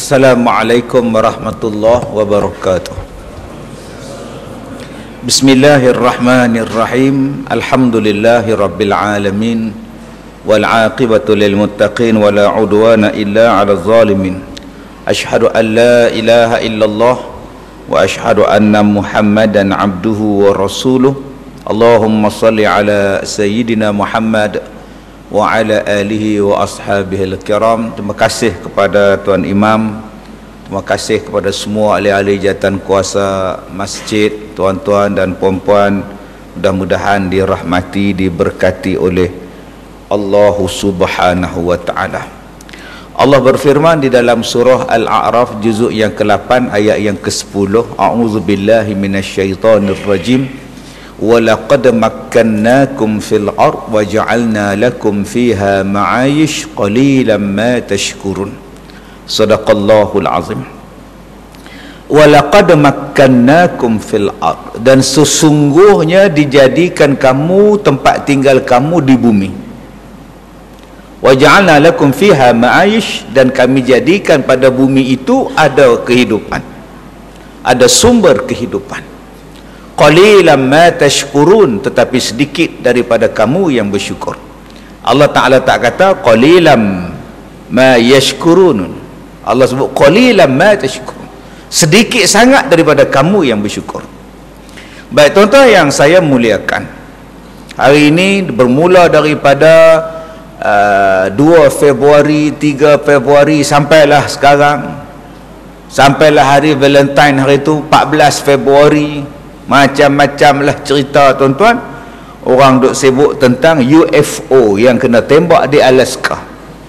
Assalamualaikum warahmatullahi wabarakatuh. Bismillahirrahmanirrahim. Alhamdulillahi rabbil alamin. Wal aqibatu lil muttaqin wa la udwana illa 'alal zalimin. Asyhadu an la ilaha illallah wa asyhadu anna Muhammadan abduhu wa rasuluh. Allahumma salli ala sayyidina Muhammad wa ala alihi wa ashabihil kiram. Terima kasih kepada Tuan Imam, terima kasih kepada semua ahli-ahli jawatan kuasa masjid, tuan-tuan dan puan-puan. Mudah-mudahan dirahmati, diberkati oleh Allah Subhanahu wa taala. Allah berfirman di dalam surah Al-A'raf juzuk yang ke-8 ayat yang ke-10, a'udzubillahi minasyaitonir rajim. وَلَقَدْ مَكَّنَّاكُمْ فِي الْأَرْضِ وَجَعَلْنَا لَكُمْ فِيهَا مَعَايِشَ قَلِيلًا مَا تَشْكُرُونَ. Sadaqallahul azim. وَلَقَدْ مَكَّنَّاكُمْ فِي الْأَرْضِ, dan sesungguhnya dijadikan kamu tempat tinggal kamu di bumi. وَجَعَلْنَا لَكُمْ فِيهَا مَعَايِشَ, dan kami jadikan pada bumi itu ada kehidupan, ada sumber kehidupan. Qalilan ma tashkurun, tetapi sedikit daripada kamu yang bersyukur. Allah Ta'ala tak kata qalilan ma yashkurun. Allah sebut qalilan ma tashkurun, sedikit sangat daripada kamu yang bersyukur. Baik tuan-tuan yang saya muliakan, hari ini bermula daripada 2 Februari, 3 Februari sampailah sekarang, sampailah hari Valentine hari itu 14 Februari. Macam-macam lah cerita tuan-tuan. Orang duk sibuk tentang UFO yang kena tembak di Alaska,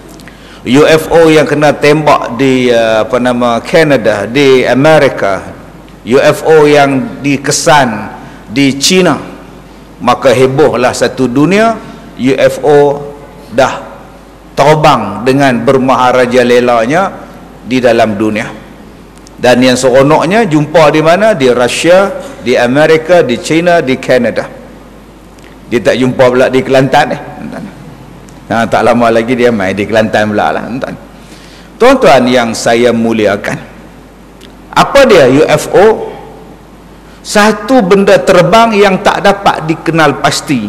UFO yang kena tembak di Canada, di Amerika, UFO yang dikesan di China. Maka hebohlah satu dunia. UFO dah terbang dengan bermaharaja-lelanya di dalam dunia. Dan yang seronoknya jumpa di mana? Di Rusia, di Amerika, di China, di Canada. Dia tak jumpa pula di Kelantan tak lama lagi dia mai di Kelantan pula lah. Tuan-tuan yang saya muliakan, apa dia UFO? Satu benda terbang yang tak dapat dikenal pasti.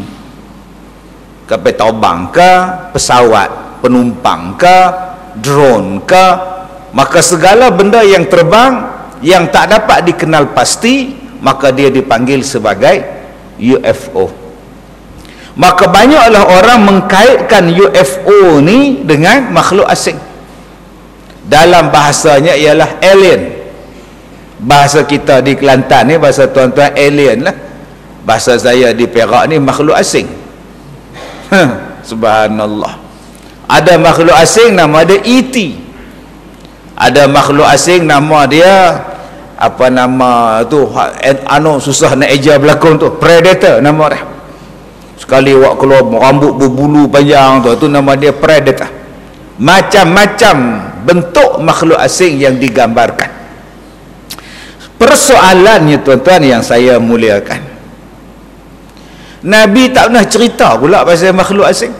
Kapal terbang ke, pesawat penumpang ke, drone ke. Maka segala benda yang terbang yang tak dapat dikenal pasti, maka dia dipanggil sebagai UFO. Maka banyaklah orang mengkaitkan UFO ni dengan makhluk asing. Dalam bahasanya ialah alien. Bahasa kita di Kelantan ni, bahasa tuan-tuan alien lah. Bahasa saya di Perak ni makhluk asing. Subhanallah. Ada makhluk asing nama dia ET. Ada makhluk asing nama dia apa nama tu, susah nak eja berlakon tu, predator nama dia. Sekali awak keluar rambut berbulu panjang tu nama dia predator. Macam-macam bentuk makhluk asing yang digambarkan. Persoalannya tuan-tuan yang saya muliakan, Nabi tak pernah cerita pula pasal makhluk asing.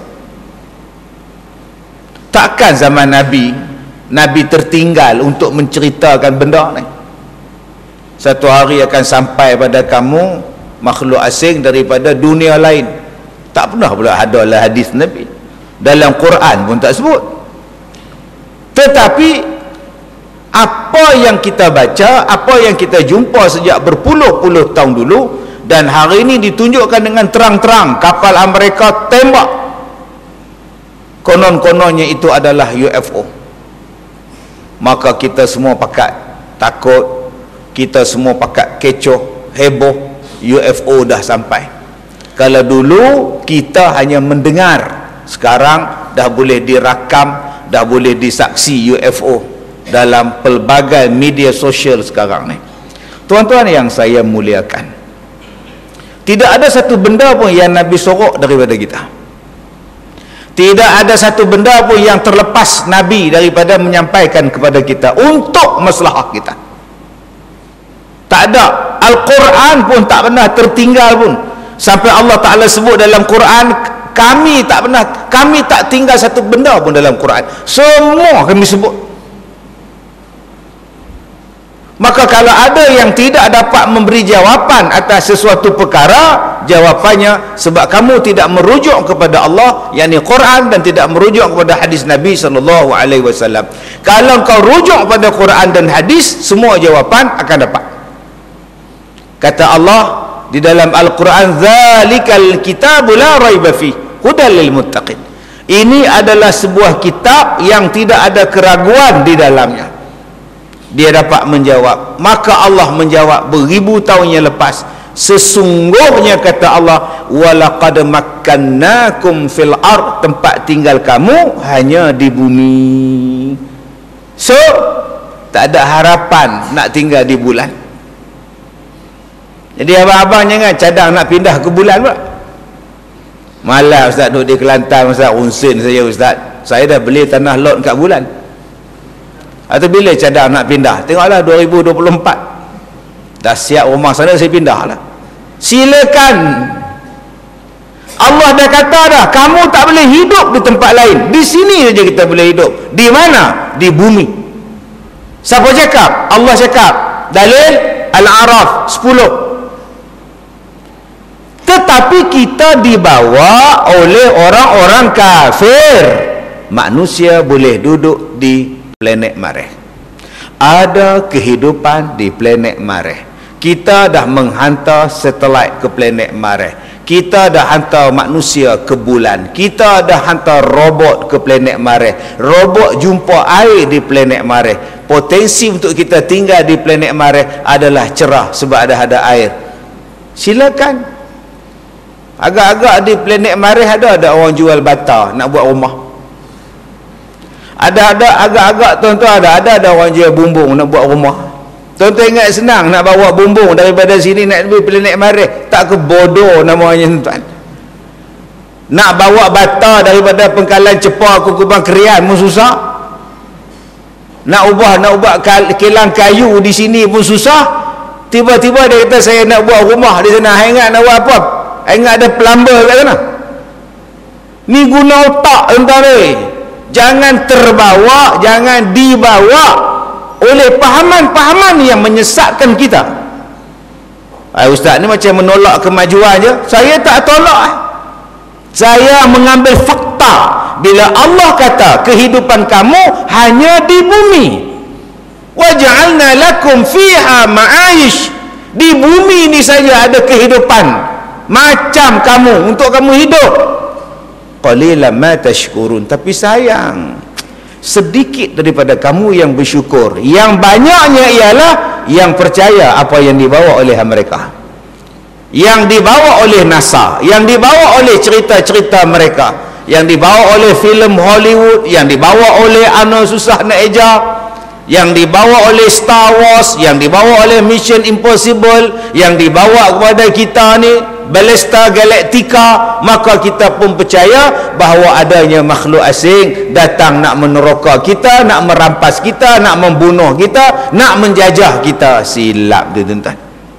Takkan zaman Nabi tertinggal untuk menceritakan benda ni. Satu hari akan sampai pada kamu makhluk asing daripada dunia lain. Tak pernah pula adalah hadis Nabi. Dalam Quran pun tak sebut. Tetapi apa yang kita baca, apa yang kita jumpa sejak berpuluh-puluh tahun dulu, dan hari ini ditunjukkan dengan terang-terang kapal Amerika tembak, konon-kononnya itu adalah UFO. Maka kita semua pakat takut, kita semua pakat kecoh, heboh, UFO dah sampai. Kalau dulu kita hanya mendengar, sekarang dah boleh dirakam, dah boleh disaksi UFO dalam pelbagai media sosial sekarang ni. Tuan-tuan yang saya muliakan, tidak ada satu benda pun yang Nabi sorok daripada kita. Tidak ada satu benda pun yang terlepas Nabi daripada menyampaikan kepada kita untuk maslahah kita. Tak ada. Al-Quran pun tak pernah tertinggal pun. Sampai Allah Ta'ala sebut dalam Quran, kami tak tinggal satu benda pun dalam Quran. Semua kami sebut. Maka kalau ada yang tidak dapat memberi jawapan atas sesuatu perkara, jawapannya sebab kamu tidak merujuk kepada Allah, yakni Quran, dan tidak merujuk kepada hadis Nabi SAW. Kalau kau rujuk pada Quran dan hadis, semua jawapan akan dapat. Kata Allah di dalam Al-Quran, "Dzalikal kitabu la raiba fihi hudal lil muttaqin." Ini adalah sebuah kitab yang tidak ada keraguan di dalamnya. Dia dapat menjawab. Maka Allah menjawab beribu tahun yang lepas, sesungguhnya kata Allah, walaqad makkannakum fil ard, tempat tinggal kamu hanya di bumi. So tak ada harapan nak tinggal di bulan. Jadi abang-abang jangan cadang nak pindah ke bulan pula. Malah ustaz duduk di Kelantan, ustaz unsin saya ustaz, saya dah beli tanah lot kat bulan. Atau bila cadang nak pindah? Tengoklah 2024. Dah siap rumah sana, saya pindah lah. Silakan. Allah dah kata dah, kamu tak boleh hidup di tempat lain. Di sini saja kita boleh hidup. Di mana? Di bumi. Siapa cakap? Allah cakap. Dalil Al-A'raf 10. Tetapi kita dibawa oleh orang-orang kafir. Manusia boleh duduk di planet Mareh. Ada kehidupan di planet Mareh. Kita dah menghantar satelit ke planet Mareh. Kita dah hantar manusia ke bulan. Kita dah hantar robot ke planet Mareh. Robot jumpa air di planet Mareh. Potensi untuk kita tinggal di planet Mareh adalah cerah sebab ada air. Silakan. Agak-agak di planet Mareh ada orang jual bata nak buat rumah. Ada agak-agak tuan-tuan ada orang jual bumbung nak buat rumah. Tuan-tuan ingat senang nak bawa bumbung daripada sini nak pergi planet Mareh? Tak ke bodoh namanya tuan. Nak bawa bata daripada Pengkalan Cepar ke Kubang Kerian pun susah. Nak ubah kilang kayu di sini pun susah. Tiba-tiba dia kata saya nak buat rumah di sana. Ingat nak buat apa? Ingat ada plumber kat sana. Ni guna otak tuan-tuan. Jangan terbawa, jangan dibawa oleh pahaman-pahaman yang menyesatkan kita. Ustaz ni macam menolak kemajuan je. Saya tak tolak. Saya mengambil fakta. Bila Allah kata kehidupan kamu hanya di bumi. Waja'alna lakum fiha ma'aish. Di bumi ni saja ada kehidupan macam kamu, untuk kamu hidup. Qalilan ma tashkurun. Tapi sayang, sedikit daripada kamu yang bersyukur. Yang banyaknya ialah yang percaya apa yang dibawa oleh mereka, yang dibawa oleh NASA, yang dibawa oleh cerita-cerita mereka, yang dibawa oleh filem Hollywood, yang dibawa oleh susah nak eja, yang dibawa oleh Star Wars, yang dibawa oleh Mission Impossible, yang dibawa kepada kita ni Balesta Galactica. Maka kita pun percaya bahawa adanya makhluk asing datang nak meneroka kita, nak merampas kita, nak membunuh kita, nak menjajah kita. Silap dia tuan-tuan.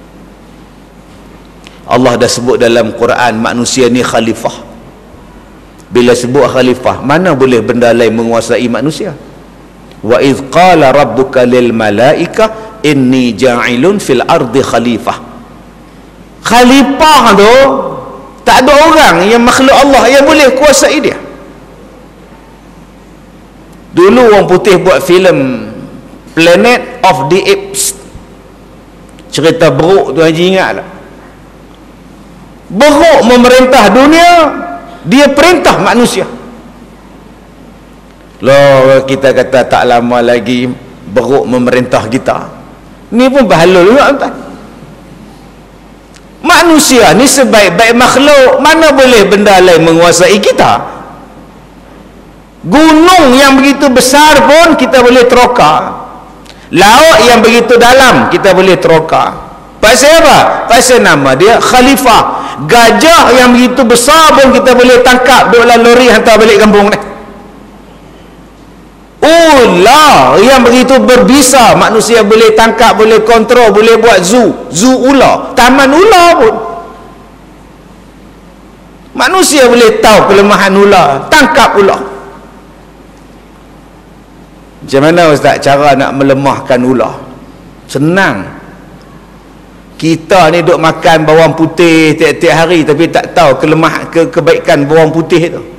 Allah dah sebut dalam Quran manusia ni khalifah. Bila sebut khalifah, mana boleh benda lain menguasai manusia? Wa idh qala rabbuka lil malaika inni ja'ilun fil ardi khalifah. Khalifah tu tak ada orang yang makhluk Allah yang boleh kuasai dia. Dulu orang putih buat filem Planet of the Apes, cerita beruk tu Haji ingat tak? Beruk memerintah dunia, dia perintah manusia. Loh, kita kata tak lama lagi beruk memerintah kita. Ni pun bahalul juga tuan. Manusia ni sebaik-baik makhluk, mana boleh benda lain menguasai kita? Gunung yang begitu besar pun kita boleh teroka. Laut yang begitu dalam kita boleh teroka. Pasal apa? Pasal nama dia khalifah. Gajah yang begitu besar pun kita boleh tangkap, duk dalam lori hantar balik kampung ni. Ular yang begitu berbisa manusia boleh tangkap, boleh kontrol, boleh buat zoo ular, taman ular pun manusia boleh tahu kelemahan ular, tangkap ular. Macam mana ustaz cara nak melemahkan ular? Senang. Kita ni duk makan bawang putih tiap-tiap hari tapi tak tahu kebaikan bawang putih tu.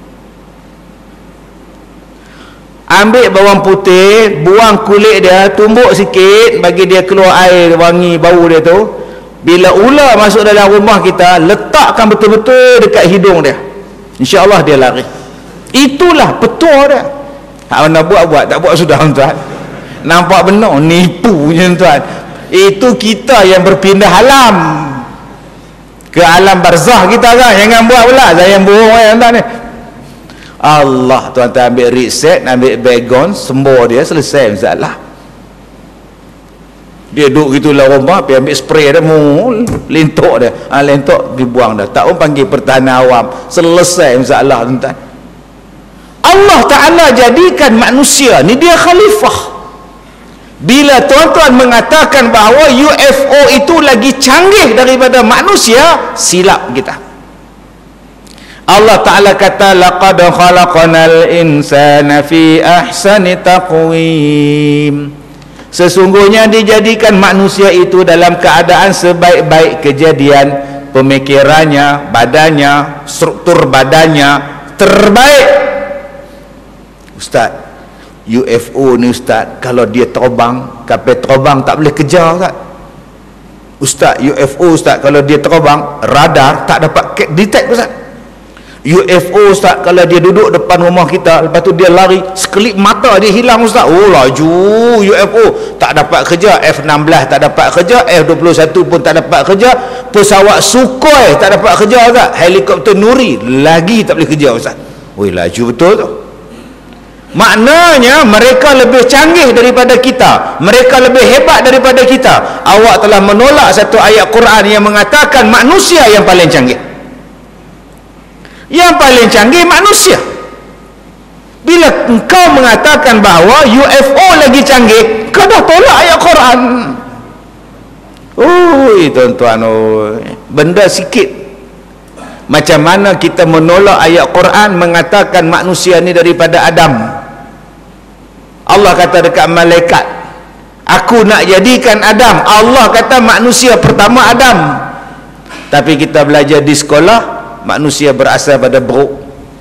Ambil bawang putih, buang kulit dia, tumbuk sikit, bagi dia keluar air wangi bau dia tu. Bila ular masuk dalam rumah kita, letakkan betul-betul dekat hidung dia, insya-Allah dia lari. Itulah petua dia. Hak nak buat tak buat sudah tuan. Nampak benar nipunya tuan. Itu kita yang berpindah alam ke alam barzah kita kan. Jangan buat pula saya yang bohong tuan ni. Allah, tuan-tuan ambil reset, ambil baygon, sembur dia, selesai masalah. Dia duduk gitu lah rumah, pergi ambil spray dia, lentok dia, lentok dibuang dah. Tak pun panggil pertahanan awam, selesai masalah tuan-tuan. Allah Ta'ala jadikan manusia ni dia khalifah. Bila tuan-tuan mengatakan bahawa UFO itu lagi canggih daripada manusia, silap kita. Allah Ta'ala kata laqad khalaqnal insana fi ahsani taqwim. Sesungguhnya dijadikan manusia itu dalam keadaan sebaik-baik kejadian, pemikirannya, badannya, struktur badannya terbaik. Ustaz, UFO ni Ustaz, kalau dia terbang, kapal terbang tak boleh kejar Ustaz. Ustaz, UFO Ustaz, kalau dia terbang, radar tak dapat detect Ustaz. UFO Ustaz, kalau dia duduk depan rumah kita, lepas tu dia lari, sekelip mata dia hilang Ustaz. Oh laju UFO, tak dapat kerja. F-16 tak dapat kerja, F-21 pun tak dapat kerja, pesawat Sukhoi tak dapat kerja Ustaz, helikopter Nuri lagi tak boleh kerja Ustaz. Oi, laju betul tu. Maknanya mereka lebih canggih daripada kita, mereka lebih hebat daripada kita. Awak telah menolak satu ayat Quran yang mengatakan manusia yang paling canggih. Yang paling canggih manusia. Bila engkau mengatakan bahawa UFO lagi canggih, kau dah tolak ayat Quran. Oi tuan-tuan, benda sikit. Macam mana kita menolak ayat Quran mengatakan manusia ni daripada Adam. Allah kata dekat malaikat, aku nak jadikan Adam. Allah kata manusia pertama Adam. Tapi kita belajar di sekolah, manusia berasal pada buruk.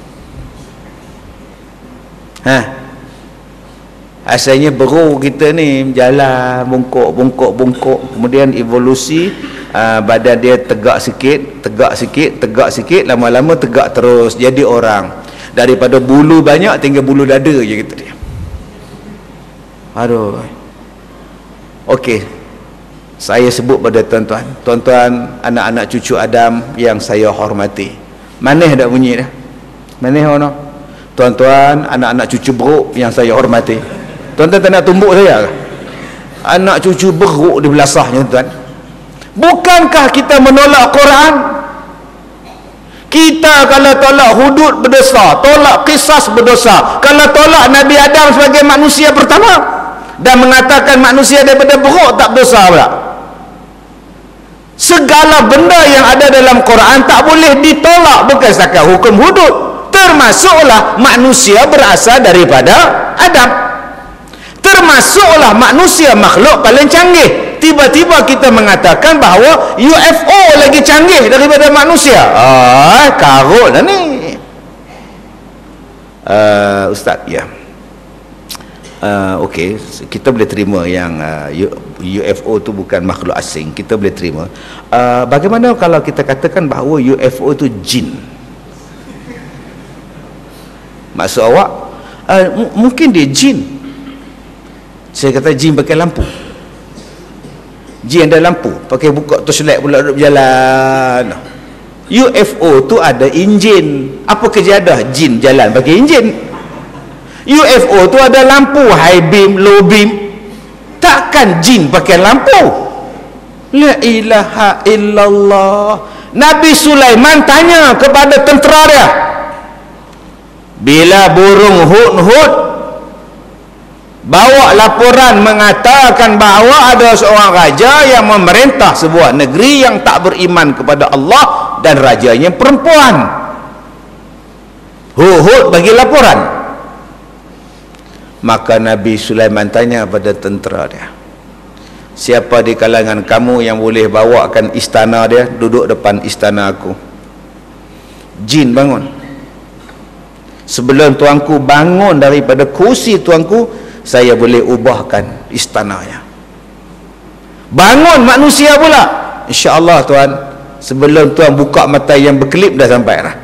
Asalnya buruk kita ni jalan bungkuk, kemudian evolusi, badan dia tegak sikit, lama-lama tegak terus jadi orang. Daripada bulu banyak tinggal bulu dada je kata dia. Aduh. Okey, saya sebut pada tuan-tuan, anak-anak cucu Adam yang saya hormati. Manis dak bunyi dah? Manis ono? Tuan-tuan, anak-anak cucu beruk yang saya hormati. Tuan-tuan tak nak tumbuk saya ke? Anak cucu beruk di belasahnya tuan. Bukankah kita menolak Quran? Kita kalau tolak hudud berdosa, tolak qisas berdosa. Kalau tolak Nabi Adam sebagai manusia pertama dan mengatakan manusia daripada beruk, tak berdosa pula. Segala benda yang ada dalam Quran tak boleh ditolak, bukan setakat hukum hudud, termasuklah manusia berasal daripada Adam, termasuklah manusia makhluk paling canggih. Tiba-tiba kita mengatakan bahawa UFO lagi canggih daripada manusia. Karut lah ni. Ustaz, ya. Okey, kita boleh terima yang UFO tu bukan makhluk asing, kita boleh terima. Bagaimana kalau kita katakan bahawa UFO tu jin? Maksud awak, mungkin dia jin. Saya kata jin pakai lampu. Jin ada lampu, pakai buka torchlight pula duduk berjalan. UFO tu ada enjin. Apa kerja ada jin jalan pakai enjin? UFO tu ada lampu, high beam, low beam. Takkan jin pakai lampu? La ilaha illallah. Nabi Sulaiman tanya kepada tentera dia, bila burung hud-hud bawa laporan mengatakan bahawa ada seorang raja yang memerintah sebuah negeri yang tak beriman kepada Allah dan rajanya perempuan. Hud-hud bagi laporan. Maka Nabi Sulaiman tanya pada tentera dia, siapa di kalangan kamu yang boleh bawakan istana dia duduk depan istana aku? Jin bangun. Sebelum tuanku bangun daripada kursi tuanku, saya boleh ubahkan istananya. Bangun manusia pula, insya-Allah tuan, sebelum tuan buka mata yang berkelip dah sampai dah.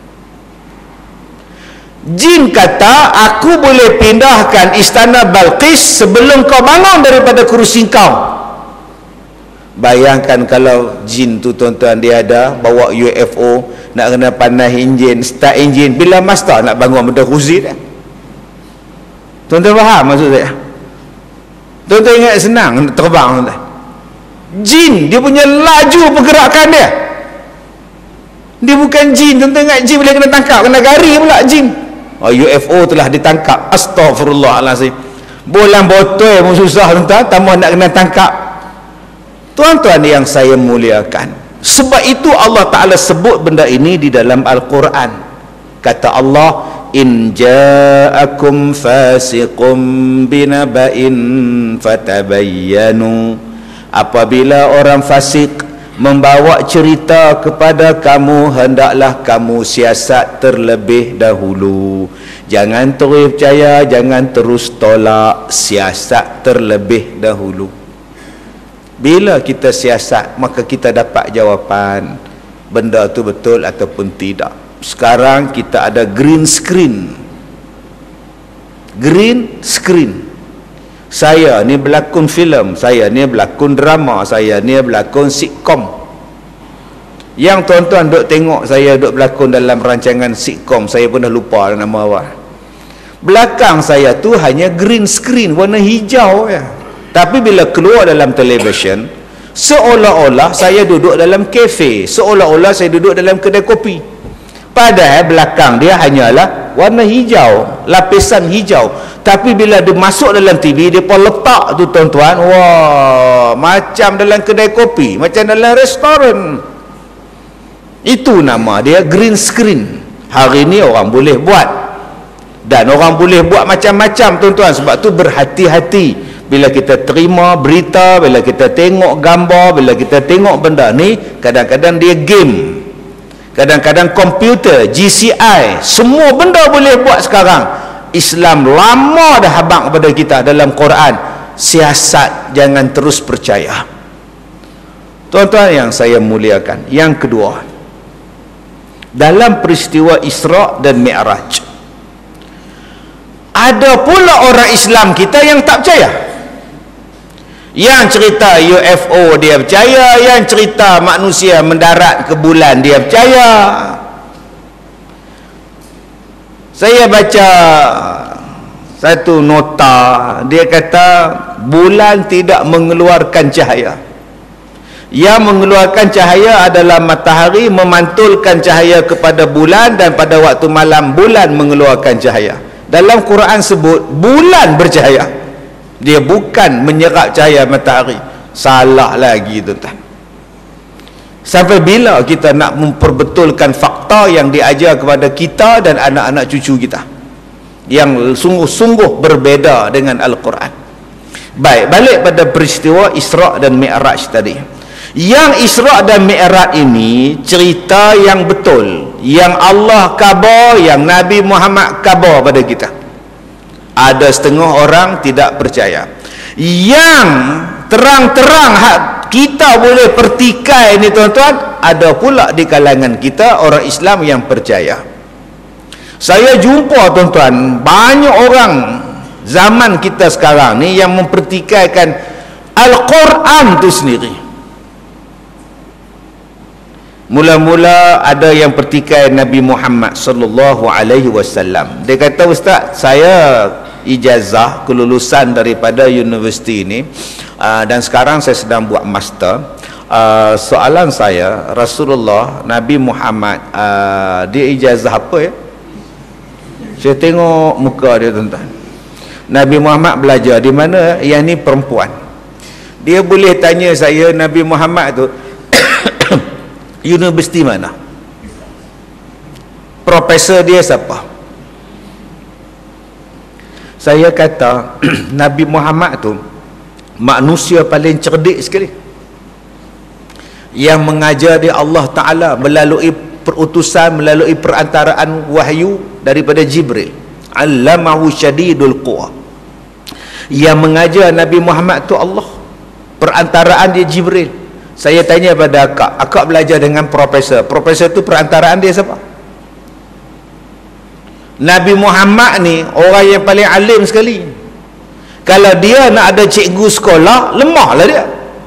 Jin kata, aku boleh pindahkan istana Balqis sebelum kau bangun daripada kursi kau. Bayangkan kalau jin tu tuan-tuan, dia ada bawa UFO, nak kena panas enjin, start enjin, bila master nak bangun benda kursi dah. Tuan-tuan faham maksud saya? Tuan-tuan ingat senang terbang tuan-tuan. Jin, dia punya laju pergerakan dia. Dia bukan jin, tuan-tuan ingat jin boleh kena tangkap, kena gari pula jin. UFO telah ditangkap. Astaghfirullahalazim. Bolang botol pun susah tuan-tuan, tambah nak kena tangkap. Tuan-tuan yang saya muliakan, sebab itu Allah Ta'ala sebut benda ini di dalam Al-Quran. Kata Allah, in ja'akum fasiqum binaba'in fatabayyanu. Apabila orang fasik membawa cerita kepada kamu, hendaklah kamu siasat terlebih dahulu. Jangan terus percaya, jangan terus tolak, siasat terlebih dahulu. Bila kita siasat, maka kita dapat jawapan benda tu betul ataupun tidak. Sekarang kita ada green screen. Green screen. Saya ni berlakon filem, saya ni berlakon drama, saya ni berlakon sitcom. Yang tuan-tuan duk tengok saya duk berlakon dalam rancangan sitcom, saya pun dah lupa nama awak. Belakang saya tu hanya green screen warna hijau ya. Tapi bila keluar dalam televisyen, seolah-olah saya duduk dalam kafe, seolah-olah saya duduk dalam kedai kopi. Padahal belakang dia hanyalah warna hijau, lapisan hijau. Tapi bila dia masuk dalam TV, dia pun letak tu tuan-tuan, wah, macam dalam kedai kopi, macam dalam restoran. Itu nama dia green screen. Hari ni orang boleh buat, dan orang boleh buat macam-macam tuan-tuan. Sebab tu berhati-hati bila kita terima berita, bila kita tengok gambar, bila kita tengok benda ni. Kadang-kadang dia game, kadang-kadang komputer, GCI, semua benda boleh buat sekarang. Islam lama dah habaq kepada kita dalam Quran, siasat, jangan terus percaya. Tuan-tuan yang saya muliakan, yang kedua, dalam peristiwa Isra' dan Mi'raj, ada pula orang Islam kita yang tak percaya. Yang cerita UFO dia percaya, yang cerita manusia mendarat ke bulan dia percaya. Saya baca satu nota, dia kata bulan tidak mengeluarkan cahaya. Yang mengeluarkan cahaya adalah matahari memantulkan cahaya kepada bulan, dan pada waktu malam bulan mengeluarkan cahaya. Dalam Quran sebut bulan bercahaya, dia bukan menyerap cahaya matahari. Salah lagi tuan-tuan. Sampai bila kita nak memperbetulkan fakta yang diajar kepada kita dan anak-anak cucu kita, yang sungguh-sungguh berbeza dengan Al-Quran. Baik, balik pada peristiwa Isra' dan Mi'raj tadi. Yang Isra' dan Mi'raj ini cerita yang betul, yang Allah khabar, yang Nabi Muhammad khabar pada kita. Ada setengah orang tidak percaya. Yang terang-terang kita boleh pertikai ni tuan-tuan, ada pula di kalangan kita orang Islam yang percaya. Saya jumpa tuan-tuan, banyak orang zaman kita sekarang ni yang mempertikaikan Al-Quran tu sendiri. Mula-mula ada yang pertikai Nabi Muhammad sallallahu alaihi wasallam. Dia kata, ustaz, saya ijazah kelulusan daripada universiti ini, dan sekarang saya sedang buat master. Soalan saya, Rasulullah Nabi Muhammad dia ijazah apa ya? Saya tengok muka dia tuan-tuan. Nabi Muhammad belajar di mana? Yang ni perempuan. Dia boleh tanya saya, Nabi Muhammad tu universiti mana? Profesor dia siapa? Saya kata Nabi Muhammad tu manusia paling cerdik sekali, yang mengajar dia Allah Ta'ala melalui perutusan, melalui perantaraan wahyu daripada Jibril. Allamahu syadidul quwa. Yang mengajar Nabi Muhammad tu Allah, perantaraan dia Jibril. Saya tanya pada akak belajar dengan profesor tu perantaraan dia siapa? Nabi Muhammad ni orang yang paling alim sekali. Kalau dia nak ada cikgu sekolah, lemahlah dia.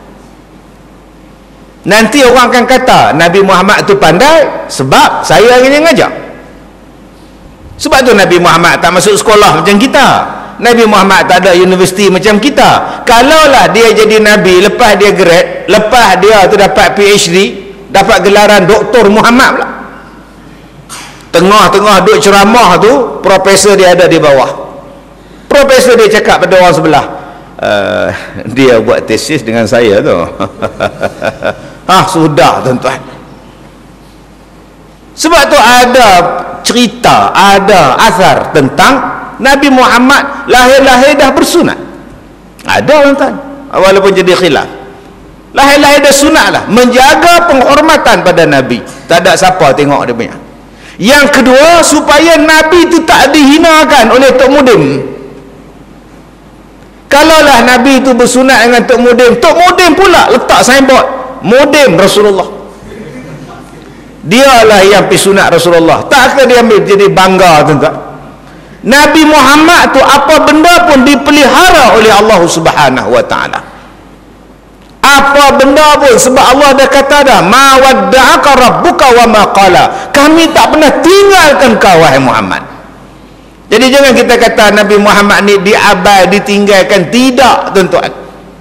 Nanti orang akan kata Nabi Muhammad tu pandai sebab saya yang ngajar. Sebab tu Nabi Muhammad tak masuk sekolah macam kita. Nabi Muhammad tak ada universiti macam kita. Kalaulah dia jadi Nabi, lepas dia grad, lepas dia tu dapat PhD, dapat gelaran Doktor Muhammad pula, tengah-tengah duk ceramah tu, profesor dia ada di bawah. Profesor dia cakap pada orang sebelah, dia buat tesis dengan saya tu. Sudah tuan-tuan. Sebab tu ada cerita, ada asar tentang Nabi Muhammad lahir-lahir dah bersunat. Ada tuan-tuan, walaupun jadi khilaf, lahir-lahir dah sunat lah, menjaga penghormatan pada Nabi. Tak ada siapa tengok dia punya. Yang kedua, supaya Nabi itu tak dihinakan oleh Tok Mudim. Kalaulah Nabi itu bersunat dengan Tok Mudim pula letak signboard Mudim Rasulullah. Dialah yang pergi sunat Rasulullah. Takkah dia ambil jadi bangga tuan-tuan? Nabi Muhammad tu apa benda pun dipelihara oleh Allah Subhanahu wa ta'ala. Apa benda pun, sebab Allah dah kata dah, ma wadda'aka rabbuka wa ma qala. Kami tak pernah tinggalkan kau wahai Muhammad. Jadi jangan kita kata Nabi Muhammad ni diabai, ditinggalkan. Tidak tuan-tuan.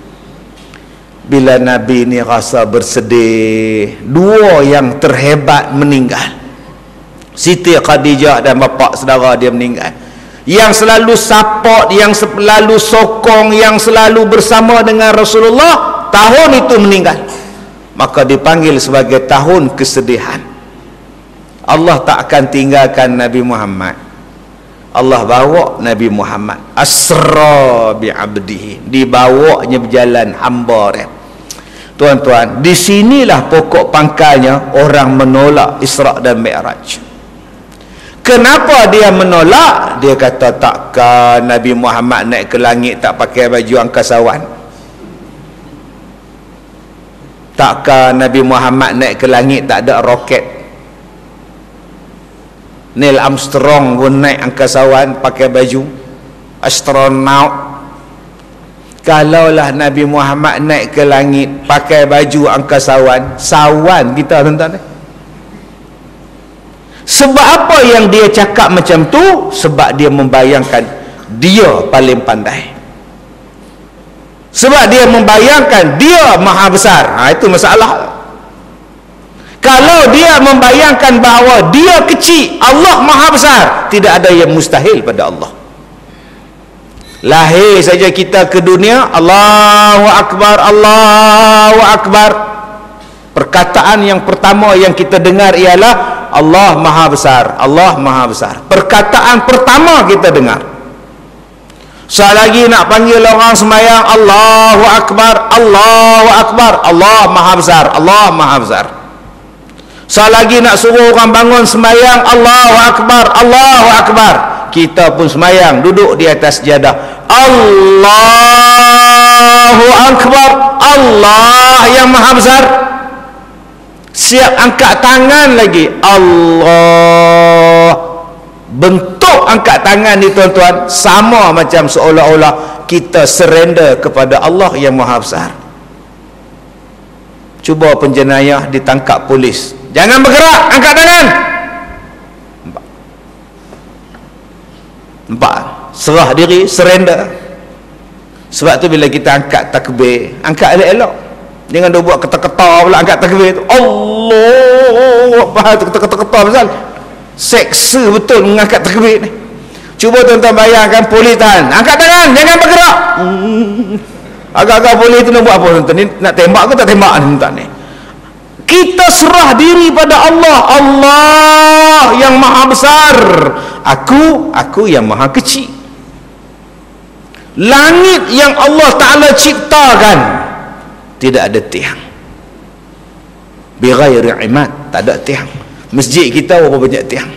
Bila Nabi ni rasa bersedih, dua yang terhebat meninggal. Siti Khadijah dan bapa saudara dia meninggal. Yang selalu support, yang selalu sokong, yang selalu bersama dengan Rasulullah, tahun itu meninggal. Maka dipanggil sebagai tahun kesedihan. Allah tak akan tinggalkan Nabi Muhammad. Allah bawa Nabi Muhammad asra bi'abdihi, dibawanya berjalan hamba dia. Tuan-tuan, di sinilah pokok pangkalnya orang menolak Isra dan Mi'raj. Kenapa dia menolak? Dia kata takkan Nabi Muhammad naik ke langit tak pakai baju angkasawan? Takkan Nabi Muhammad naik ke langit tak ada roket? Neil Armstrong pun naik angkasawan pakai baju astronaut. Kalaulah Nabi Muhammad naik ke langit pakai baju angkasawan, sawan kita tuan-tuan. Sebab apa yang dia cakap macam tu? Sebab dia membayangkan dia paling pandai. Sebab dia membayangkan dia maha besar. Itu masalah. Kalau dia membayangkan bahawa dia kecil, Allah maha besar, tidak ada yang mustahil pada Allah. Lahir saja kita ke dunia, Allahu Akbar, Allahu Akbar. Perkataan yang pertama yang kita dengar ialah Allah maha besar, Allah maha besar. Perkataan pertama kita dengar. Selagi nak panggil orang sembahyang, Allahu Akbar, Allahu Akbar, Allah maha besar, Allah maha besar. Selagi nak suruh orang bangun sembahyang, Allahu Akbar, Allahu Akbar, kita pun sembahyang duduk di atas sejadah, Allahu Akbar, Allah yang maha besar. Siap angkat tangan lagi, Allah. Bentuk angkat tangan ni tuan-tuan sama macam seolah-olah kita surrender kepada Allah yang maha besar. Cuba penjenayah ditangkap polis, jangan bergerak, angkat tangan. Nampak? Serah diri, surrender. Sebab tu bila kita angkat takbir, angkat elok-elok. Jangan dia buat ketar-ketar pula angkat takbir tu. Allah, ketar-ketar pasal seksa betul mengangkat takbir ni. Cuba tuan-tuan bayangkan polis tahan, angkat tangan, jangan bergerak. Agak-agak polis tu nak buat apa tuan-tuan ni? Nak tembak ke tak tembak ni tuan-tuan ni? Kita serah diri pada Allah. Allah yang maha besar, aku yang maha kecil. Langit yang Allah Ta'ala ciptakan tidak ada tiang, bighairi imad, tak ada tiang. Masjid kita berapa banyak tiang?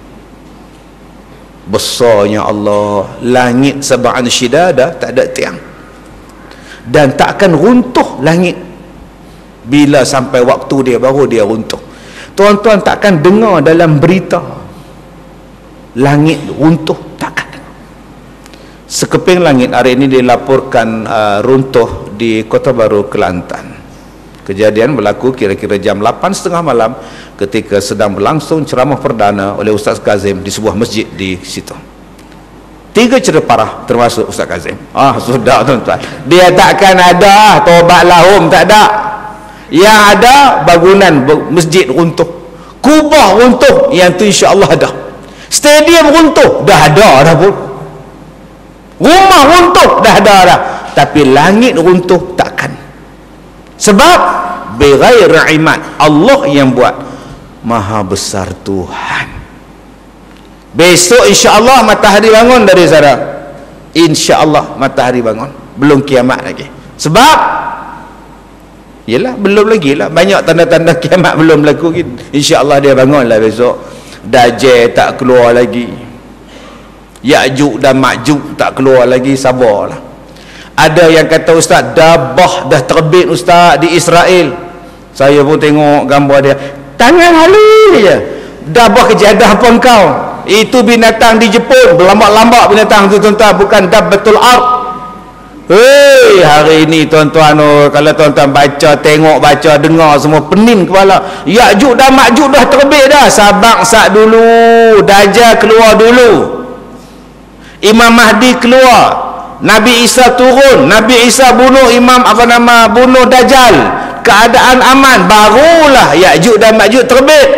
Besarnya Allah, langit sab'an shidada, tak ada tiang, dan takkan runtuh langit. Bila sampai waktu dia baru dia runtuh. Tuan-tuan takkan dengar dalam berita langit runtuh, takkan. Sekeping langit hari ini dilaporkan runtuh di Kota Baru, Kelantan. Kejadian berlaku kira-kira jam 8.30 malam ketika sedang berlangsung ceramah perdana oleh Ustaz Kazim di sebuah masjid di situ. 3 cedera parah termasuk Ustaz Kazim. Sudah tuan-tuan, dia takkan ada taubat lahum, tak ada. Yang ada bangunan masjid runtuh, kubah runtuh, yang tu insya-Allah ada. Stadium runtuh, dah ada dah pun. Rumah runtuh, dah ada dah. Tapi langit runtuh takkan. Sebab bighairi imad, Allah yang buat. Maha besar Tuhan. Besok insya-Allah matahari bangun dari sana. Insya-Allah matahari bangun, belum kiamat lagi. Sebab yalah, belum lagi lah, banyak tanda-tanda kiamat belum berlaku. Insya-Allah dia bangunlah besok. Dajjal tak keluar lagi, Ya'juj dan Ma'juj tak keluar lagi, sabarlah. Ada yang kata Ustaz, Dabah dah terbit Ustaz di Israel. Saya pun tengok gambar dia, tangan halus je. Dabah kejadah apa kau? Itu binatang di Jepun, berlambak-lambak binatang tu tuan-tuan, bukan Dabbatul Ard. Hei, hari ini tuan-tuan, kalau tuan-tuan baca, tengok, baca, dengar, semua pening kepala. Ya'juj dan Ma'juj dah terbit dah. Sabar sat dulu, Dajjal keluar dulu, Imam Mahdi keluar, Nabi Isa turun, Nabi Isa bunuh bunuh Dajjal, keadaan aman, barulah Ya'juj dan Ma'juj terbit.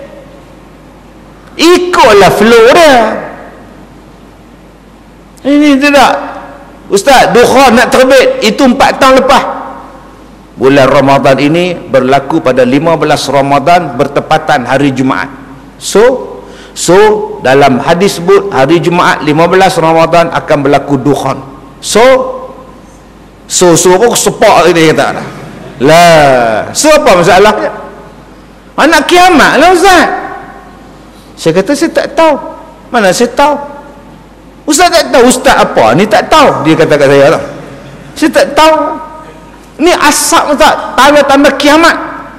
Ikutlah flow dia. Ini tidak, Ustaz, Dukhan nak terbit, itu 4 tahun lepas. Bulan Ramadan ini berlaku pada 15 Ramadan bertepatan hari Jumaat. So dalam hadis sebut hari Jumaat 15 Ramadan akan berlaku Dukhan. Suruh sepak ini kata lah. Apa masalahnya? Anak kiamat lah Ustaz. Saya kata saya tak tahu. Mana saya tahu? Ustaz tak tahu. Ustaz apa ni tak tahu? Dia kata kat saya lah, saya tak tahu. Ni asap Ustaz, tanda-tanda kiamat.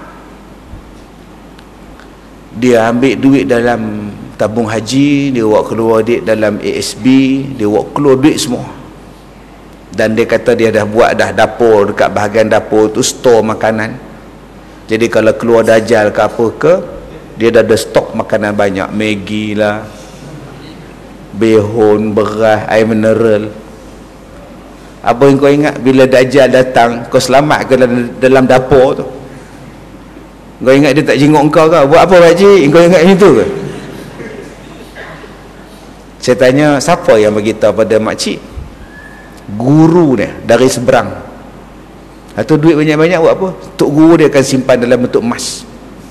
Dia ambil duit dalam tabung haji, dia bawa keluar duit dalam ASB, dia bawa keluar duit semua. Dan dia kata dia dah buat dah dapur, dekat bahagian dapur tu store makanan. Jadi kalau keluar Dajjal ke apa ke, dia dah ada stok makanan banyak, Maggi lah, behon, beras, air mineral. Apa yang kau ingat bila Dajjal datang, kau selamat ke dalam dapur tu? Kau ingat dia tak jenguk kau ke? Buat apa pakcik? Kau ingat macam tu ke? Saya tanya, siapa yang beritahu pada makcik? Guru dia dari seberang. Atau duit banyak-banyak buat apa? Tok guru dia akan simpan dalam bentuk emas.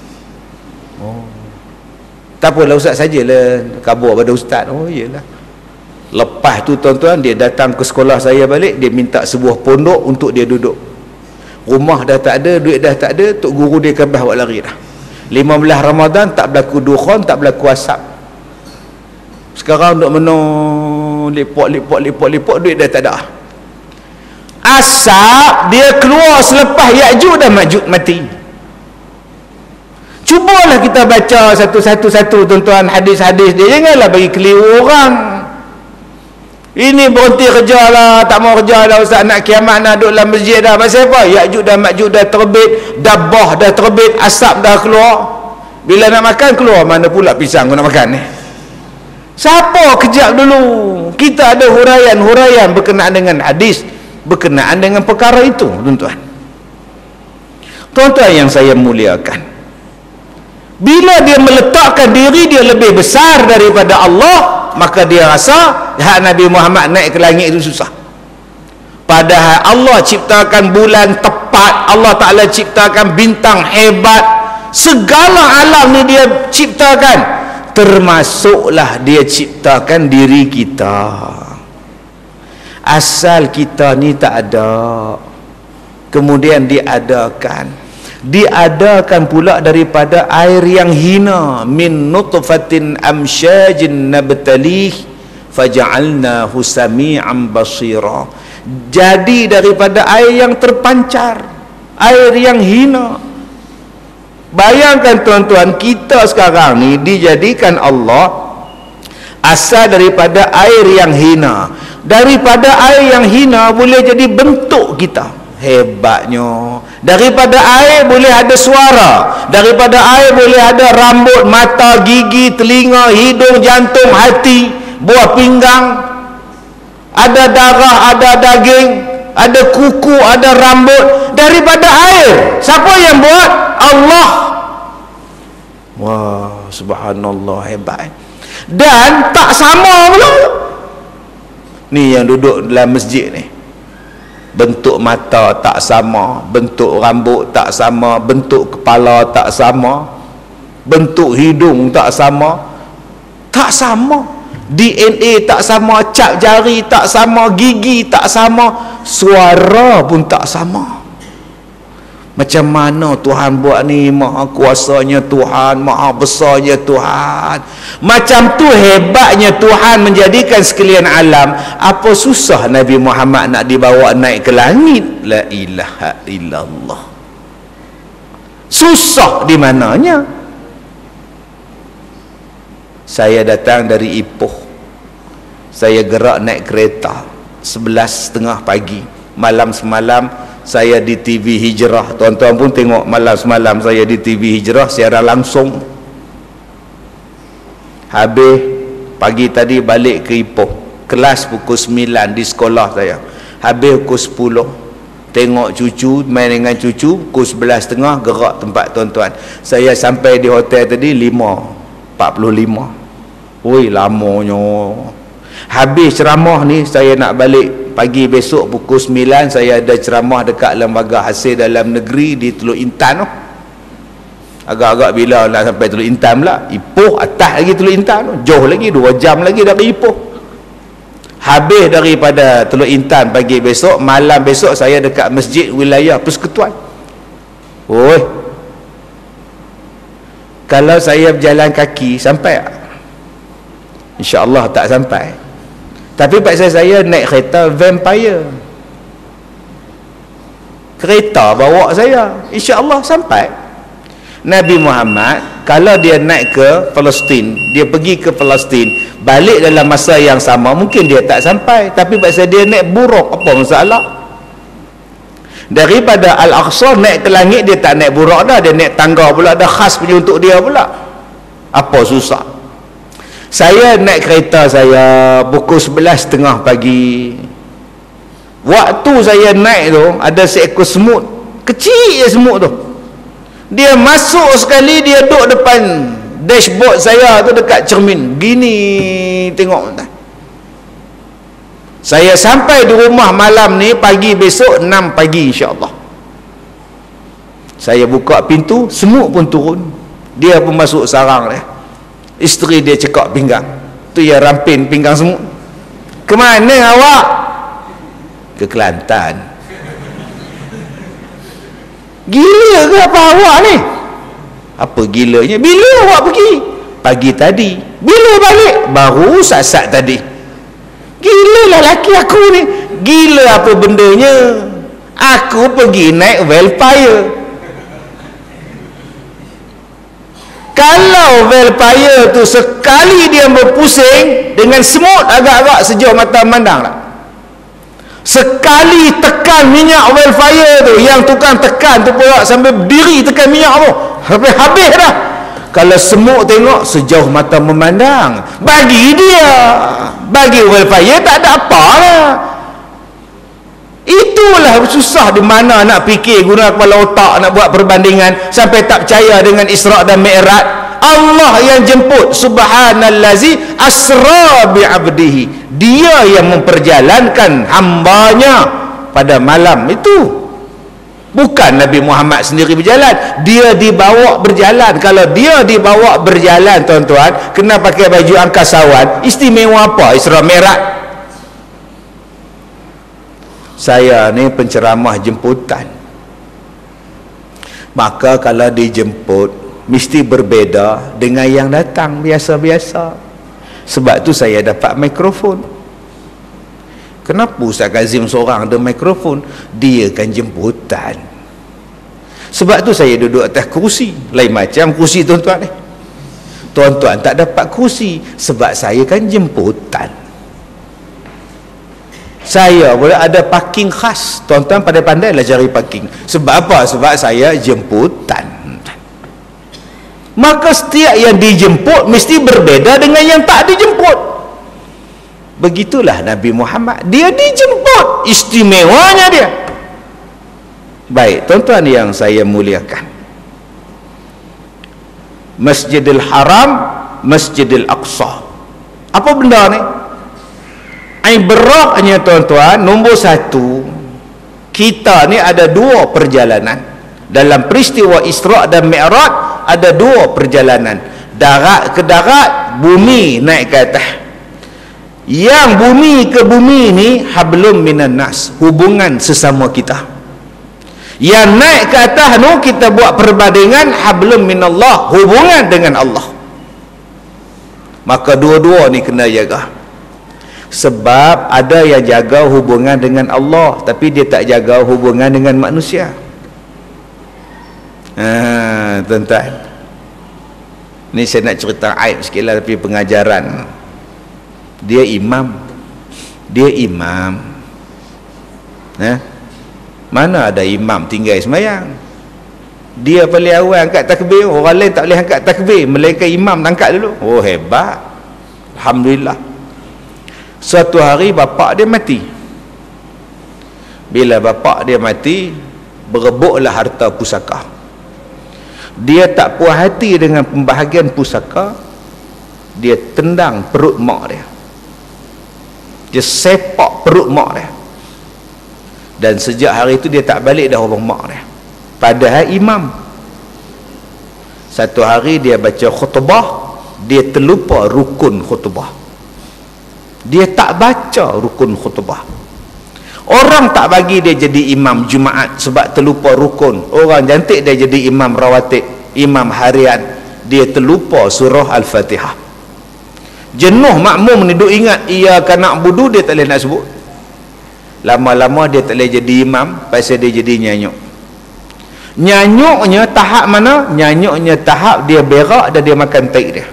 Tak apalah Ustaz sajalah, kabur pada Ustaz. Iyalah. Lepas tu tuan-tuan, dia datang ke sekolah saya balik, dia minta sebuah pondok untuk dia duduk. Rumah dah tak ada, duit dah tak ada, tok guru dia kebah buat lari dah. 15 Ramadan tak berlaku Dukhan, tak berlaku asap. Sekarang duk menung lipok, duit dah tak ada. Asap dia keluar selepas Ya'juj dan Ma'juj mati. Cubalah kita baca satu-satu tuan-tuan hadis-hadis dia, janganlah bagi keliru orang. Ini berhenti kerja lah, tak mau kerja lah Ustaz, nak kiamat nak duduk dalam masjid dah. Pasal apa? Ya'juj dan Ma'juj dah terbit, Dabah dah terbit, asap dah keluar. Bila nak makan keluar, mana pula pisang kau nak makan ni? Siapa kejap dulu? Kita ada huraian berkenaan dengan hadis, berkenaan dengan perkara itu tuan-tuan. Tuan-tuan yang saya muliakan, bila dia meletakkan diri dia lebih besar daripada Allah, maka dia rasa hak Nabi Muhammad naik ke langit itu susah. Padahal Allah ciptakan bulan tepat, Allah Ta'ala ciptakan bintang hebat, segala alam ni dia ciptakan, termasuklah dia ciptakan diri kita. Asal kita ni tak ada, kemudian diadakan pula daripada air yang hina, min nutfatin amsyajin nabtalih faja'alnahu sami'an basira. Jadi daripada air yang terpancar, air yang hina. Bayangkan tuan-tuan, kita sekarang ni dijadikan Allah asal daripada air yang hina. Daripada air yang hina boleh jadi bentuk kita. Hebatnya. Daripada air boleh ada suara, daripada air boleh ada rambut, mata, gigi, telinga, hidung, jantung, hati, buah pinggang, ada darah, ada daging, ada kuku, ada rambut. Daripada air. Siapa yang buat? Allah. Wah, subhanallah, hebat. Dan tak sama pula. Ni yang duduk dalam masjid ni, bentuk mata tak sama, bentuk rambut tak sama, bentuk kepala tak sama, bentuk hidung tak sama, DNA tak sama, cap jari tak sama, gigi tak sama, suara pun tak sama. Macam mana Tuhan buat ni? Maha kuasanya Tuhan, maha besarnya Tuhan. Macam tu hebatnya Tuhan menjadikan sekalian alam. Apa susah Nabi Muhammad nak dibawa naik ke langit? La ilaha illallah. Susah di mananya? Saya datang dari Ipoh, saya gerak naik kereta 11.30 pagi. Malam semalam saya di TV Hijrah. Tuan-tuan pun tengok malam semalam saya di TV Hijrah siaran langsung. Habis pagi tadi balik ke Ipoh, kelas pukul 9 di sekolah saya. Habis pukul 10 tengok cucu, main dengan cucu. Pukul 11.30 gerak tempat tuan-tuan. Saya sampai di hotel tadi 5:45. Oi, lamanya. Habis ceramah ni saya nak balik pagi besok pukul 9. Saya ada ceramah dekat Lembaga Hasil Dalam Negeri di Teluk Intan tu. Agak-agak bila nak sampai Teluk Intan pula? Ipoh atas lagi Teluk Intan tu, jauh lagi 2 jam lagi dari Ipoh. Habis daripada Teluk Intan pagi besok, malam besok saya dekat Masjid Wilayah Persekutuan. Oi, kalau saya berjalan kaki sampai tak? InsyaAllah tak sampai. Tapi paksa saya naik kereta Vampire, kereta bawa saya, InsyaAllah sampai. Nabi Muhammad kalau dia naik ke Palestin, dia pergi ke Palestin, balik dalam masa yang sama, mungkin dia tak sampai. Tapi paksa dia naik buruk, apa masalah? Daripada Al-Aqsa naik ke langit, dia tak naik buruk dah, dia naik tangga pula, ada khas punya untuk dia pula. Apa susah? Saya naik kereta saya pukul 11.30 pagi. Waktu saya naik tu ada seekor semut, kecil je semut tu. Dia masuk sekali, dia duduk depan dashboard saya tu dekat cermin gini, tengok. Saya sampai di rumah malam ni pagi besok 6 pagi insyaAllah. Saya buka pintu, semut pun turun, dia pun masuk sarang dia. Isteri dia cekak pinggang tu, ya rampin pinggang semut. Ke mana awak? Ke Kelantan. Gila ke apa awak ni? Apa gilanya? Bila awak pergi? Pagi tadi. Bila balik? Baru sat-sat tadi. Gila lah laki aku ni. Gila apa bendanya? Aku pergi naik Vampire. Kalau Vampire tu sekali dia berpusing dengan semut, agak-agak sejauh mata memandang lah. Sekali tekan minyak Vampire tu, yang tukang tekan tu pula sampai berdiri tekan minyak tu, sampai habis dah. Kalau semut tengok sejauh mata memandang, bagi dia, bagi Vampire tak ada apa lah. Itulah susah di mana nak fikir, guna kepala otak nak buat perbandingan sampai tak percaya dengan Isra' dan Mi'raj. Allah yang jemput, subhanallazi asra bi'abdihi, dia yang memperjalankan hambanya pada malam itu. Bukan Nabi Muhammad sendiri berjalan, dia dibawa berjalan. Kalau dia dibawa berjalan tuan-tuan, kena pakai baju angkasawan, istimewa apa Isra' Mi'raj? saya ni penceramah jemputan. Maka kalau dijemput mesti berbeza dengan yang datang biasa-biasa. Sebab tu saya dapat mikrofon. Kenapa Ustaz Kazim seorang ada mikrofon? Dia kan jemputan. Sebab tu saya duduk atas kursi. Lain macam kursi tuan-tuan ni. Tuan-tuan tak dapat kursi sebab saya kan jemputan. Saya boleh ada parking khas. Tuan-tuan pandai-pandailah cari parking. Sebab apa? Sebab saya jemputan. Maka setiap yang dijemput mesti berbeza dengan yang tak dijemput. Begitulah Nabi Muhammad. Dia dijemput. Istimewanya dia. Baik, tuan-tuan yang saya muliakan. Masjidil Haram, Masjidil Aqsa. Apa benda ni? Ibaratnya tuan-tuan, nombor satu, kita ni ada dua perjalanan. Dalam peristiwa Isra' dan Mi'raj ada dua perjalanan. Darat ke darat, bumi naik ke atas. Yang bumi ke bumi ni hablum minan nas, hubungan sesama kita. Yang naik ke atas tu kita buat perbandingan hablum minallah, hubungan dengan Allah. Maka dua-dua ni kena jaga. Sebab ada yang jaga hubungan dengan Allah tapi dia tak jaga hubungan dengan manusia. Tuan-tuan, ni saya nak cerita aib sikit lah, tapi pengajaran. Dia imam. Mana ada imam tinggal semayang? Dia paling awal angkat takbir. Orang lain tak boleh angkat takbir, melainkan imam angkat dulu. Oh, hebat. Alhamdulillah. Suatu hari bapak dia mati. Bila bapak dia mati, berebutlah harta pusaka. Dia tak puas hati dengan pembahagian pusaka. Dia tendang perut mak dia. Dia sepak perut mak dia. Dan sejak hari itu dia tak balik dah rumah mak dia. Padahal imam. Satu hari dia baca khutbah, dia terlupa rukun khutbah. Dia tak baca rukun khutbah. Orang tak bagi dia jadi imam Jumaat sebab terlupa rukun. Orang cantik dia jadi imam rawatib, imam harian, dia terlupa surah Al-Fatihah. Jenuh makmum ni duk ingat iyyaka na'budu, dia tak boleh nak sebut. Lama-lama dia tak boleh jadi imam pasal dia jadi nyanyuk. Nyanyuknya tahap mana? Nyanyuknya tahap dia berak dan dia makan taik dia.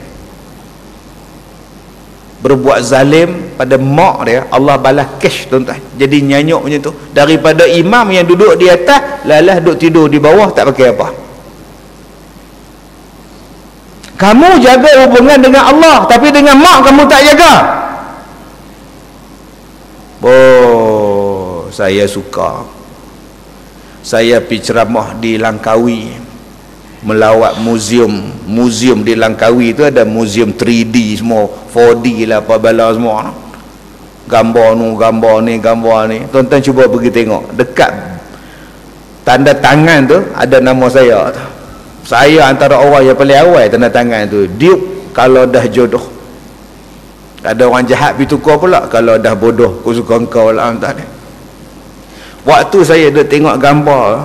Berbuat zalim pada mak dia, Allah balas cash tuan-tuan. Jadi nyanyuk macam tu. Daripada imam yang duduk di atas, lalah duduk tidur di bawah tak pakai apa. Kamu jaga hubungan dengan Allah, tapi dengan mak kamu tak jaga. Oh, saya suka. Saya pergi ceramah di Langkawi, melawat muzium di Langkawi tu ada muzium 3D semua, 4D lah apa bala semua. Gambar ni, gambar ni. Tuan-tuan cuba pergi tengok. Dekat tanda tangan tu ada nama saya tu. Saya antara orang yang paling awal tanda tangan tu. Duke kalau dah jodoh. Ada orang jahat pergi tukar pula, kalau dah bodoh aku suka engkau lah. Tak ada. Waktu saya duk tengok gambar,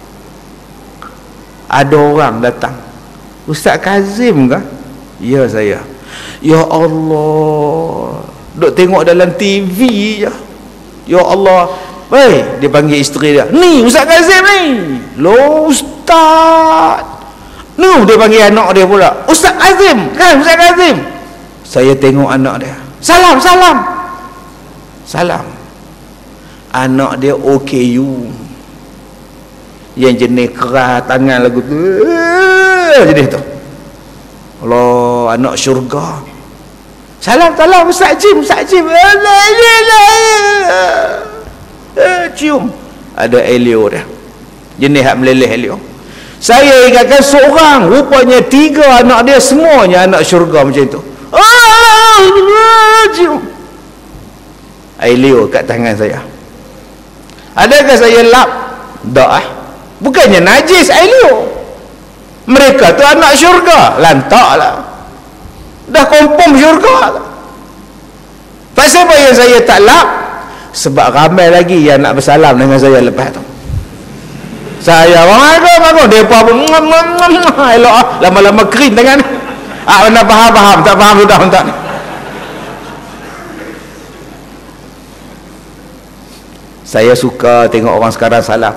ada orang datang, Ustaz Kazim ke? Ya, saya. Ya Allah, duk tengok dalam TV je. Ya Allah. Hei, dia panggil isteri dia, ni Ustaz Kazim ni. Loh Ustaz. Nuh, dia panggil anak dia pula, Ustaz Kazim kan, Ustaz Kazim. Saya tengok anak dia, salam. Anak dia OKU, yang jenis keras tangan lagu tu, jenis tu. Allah, anak syurga. Salam Ustaz Jim. Cium. Ada Elio dia, jenis hak meleleh Elio. Saya ingatkan seorang, rupanya 3 anak dia semuanya anak syurga macam tu. Cium. Elio kat tangan saya. Adakah saya lap? Tak. Bukannya najis Elio. Mereka tu anak syurga. Lantaklah. Dah confirm syurga. Pasal apa yang saya tak lap? sebab ramai lagi yang nak bersalam dengan saya lepas tu. Saya waalaikumsalam, depa pun elok lama-lama kering tangan. Mana faham, tak faham sudah tak. Saya suka tengok orang sekarang salam.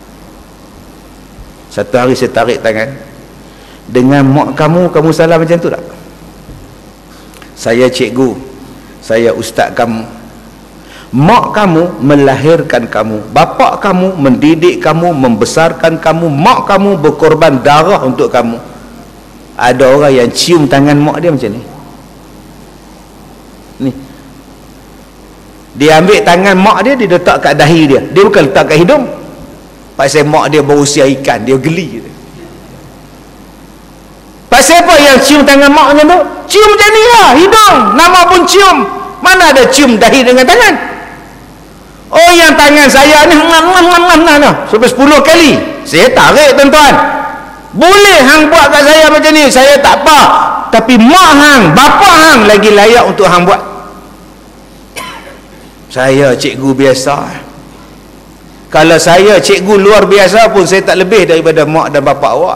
Satu hari saya tarik tangan, dengan mak kamu salam macam tu tak? Saya cikgu, saya ustaz kamu. Mak kamu melahirkan kamu, bapa kamu mendidik kamu, membesarkan kamu, mak kamu berkorban darah untuk kamu. Ada orang yang cium tangan mak dia macam ni. Dia ambil tangan mak dia, dia letak kat dahi dia. Dia bukan letak kat hidung. Pasal mak dia berusia ikan, dia geli. Pasal apa yang cium tangan mak macam tu? Cium macam ni lah, hidung. Nama pun cium. Mana ada cium dahi dengan tangan? Oh, yang tangan saya ni sampai 10 kali saya tarik, tuan-tuan. Boleh hang buat kat saya macam ni, saya tak apa. Tapi mak hang, bapa hang lagi layak untuk hang buat. Saya cikgu biasa. Kalau saya cikgu luar biasa pun saya tak lebih daripada mak dan bapa awak.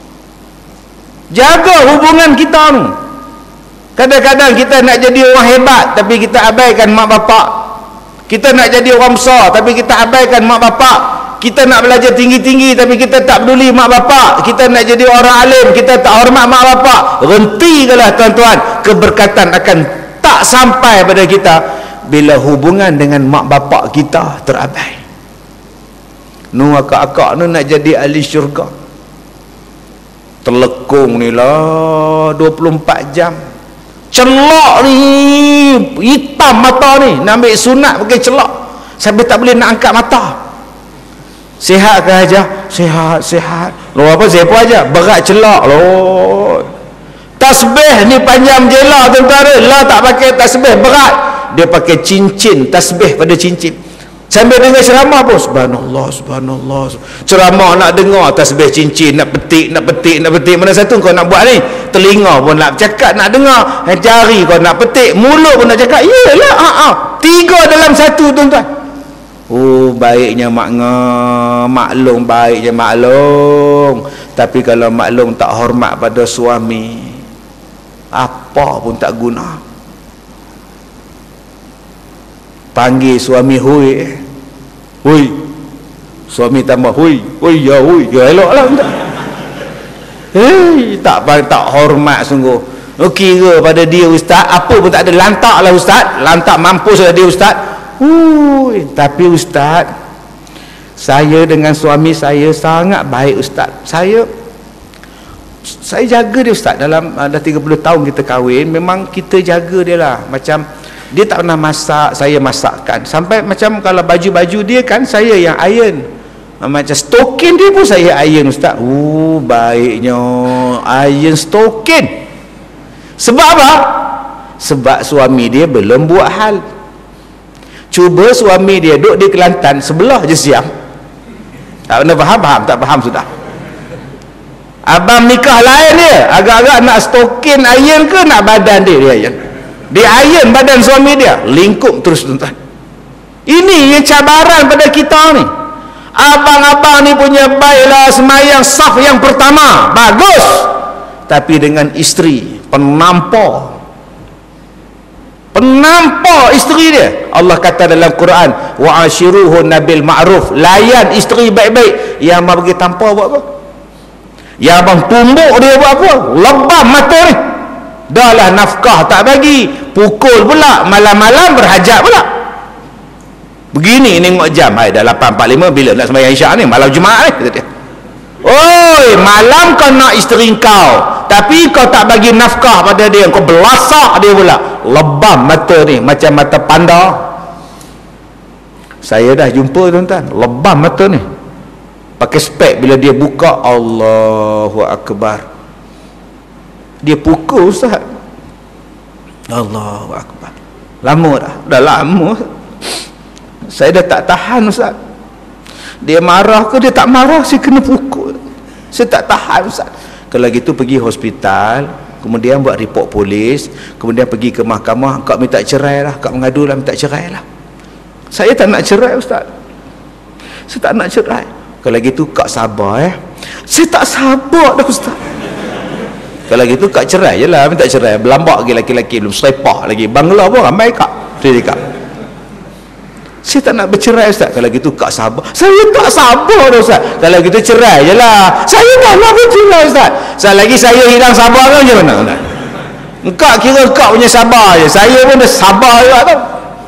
Jaga hubungan kita ni. Kadang-kadang kita nak jadi orang hebat tapi kita abaikan mak bapa. Kita nak jadi orang besar tapi kita abaikan mak bapak. Kita nak belajar tinggi-tinggi tapi kita tak peduli mak bapak. Kita nak jadi orang alim, kita tak hormat mak bapak. Hentikanlah tuan-tuan, keberkatan akan tak sampai pada kita bila hubungan dengan mak bapak kita terabai. Nu akak-akak nu nak jadi ahli syurga, terlekung ni lah 24 jam. Celak ni, hitam mata ni, nak ambil sunat pakai celak sampai tak boleh nak angkat mata. Sihat ke aja? Sihat. Lo apa siapa aja? Berat celak lo. Tasbih ni panjang je lah tuan-tuan. Lah tak pakai tasbih berat, dia pakai cincin, tasbih pada cincin. Sambil dengar ceramah pun subhanallah. Ceramah nak dengar, tasbih cincin, nak petik. Mana satu kau nak buat ni? Telinga pun nak cakap, nak dengar. Jari kau nak petik, mulut pun nak cakap. Iyalah, 3 dalam 1 tuan-tuan. Oh, baiknya maklum, baiknya maklum. Tapi kalau maklum tak hormat pada suami, apa pun tak guna. Panggil suami hui, suami tambah hui, ya elok lah. Tak hormat sungguh. Kira pada dia ustaz, apa pun tak ada, lantak lah ustaz, lantak mampus lah dia ustaz. Tapi ustaz, saya dengan suami saya sangat baik ustaz. Saya jaga dia ustaz. Dalam dah 30 tahun kita kahwin, memang kita jaga dia lah. Macam dia tak pernah masak, saya masakkan. Sampai macam kalau baju-baju dia kan saya yang iron. Macam stokin dia pun saya iron ustaz. Baiknya iron stokin. Sebab apa? Sebab suami dia belum buat hal. Cuba suami dia duduk di Kelantan sebelah je siang. Tak pernah faham, tak faham sudah. Abang nikah lain dia, agak-agak nak stokin iron ke nak badan dia iron. Dia iron badan suami dia, lingkup terus tuan-tuan. Ini yang cabaran pada kita ni. Abang-abang ni punya baiklah, semayang saf yang pertama bagus, tapi dengan isteri penampar isteri dia. Allah kata dalam Quran, wa ashiruhun nabil ma'ruf, layan isteri baik-baik. Yang abang bagi tampar buat apa? Yang abang tumbuk dia buat apa? Lebam mata ni. Dah lah nafkah tak bagi, pukul pula, malam-malam berhajat pula. Begini tengok jam, dah 8.45, bila nak sembahyang isyak ni? Malam Jumaat ni, kata dia. Oi, malam kau nak isteri kau, tapi kau tak bagi nafkah pada dia, kau belasak dia pula. Lebam mata ni, macam mata panda. Saya dah jumpa tuan-tuan, lebam mata ni. Pakai spek, bila dia buka, Allahu Akbar, dia pukul ustaz. Allahu Akbar. Lama dah lama. Saya dah tak tahan ustaz. Dia marah ke dia tak marah, saya kena pukul. Saya tak tahan ustaz. Kalau gitu pergi hospital, kemudian buat report polis, kemudian pergi ke mahkamah, kau minta cerai lah, kau mengadu lah, minta cerai lah. Saya tak nak cerai ustaz, saya tak nak cerai. Kalau gitu kak sabar saya tak sabar dah ustaz. Kalau gitu kak cerai je lah, minta cerai. Berlambak lagi laki-laki, belum sepak lagi, bangla pun ramai kak. Dia cakap, saya tak nak bercerai ustaz. Kalau gitu kak sabar. Saya tak sabar dah ustaz. Kalau gitu cerai je lah, saya tak nak bercerai ustaz. Lagi saya hilang sabar kan macam mana? Engkau kira kau punya sabar je, saya pun dah sabar juga tau.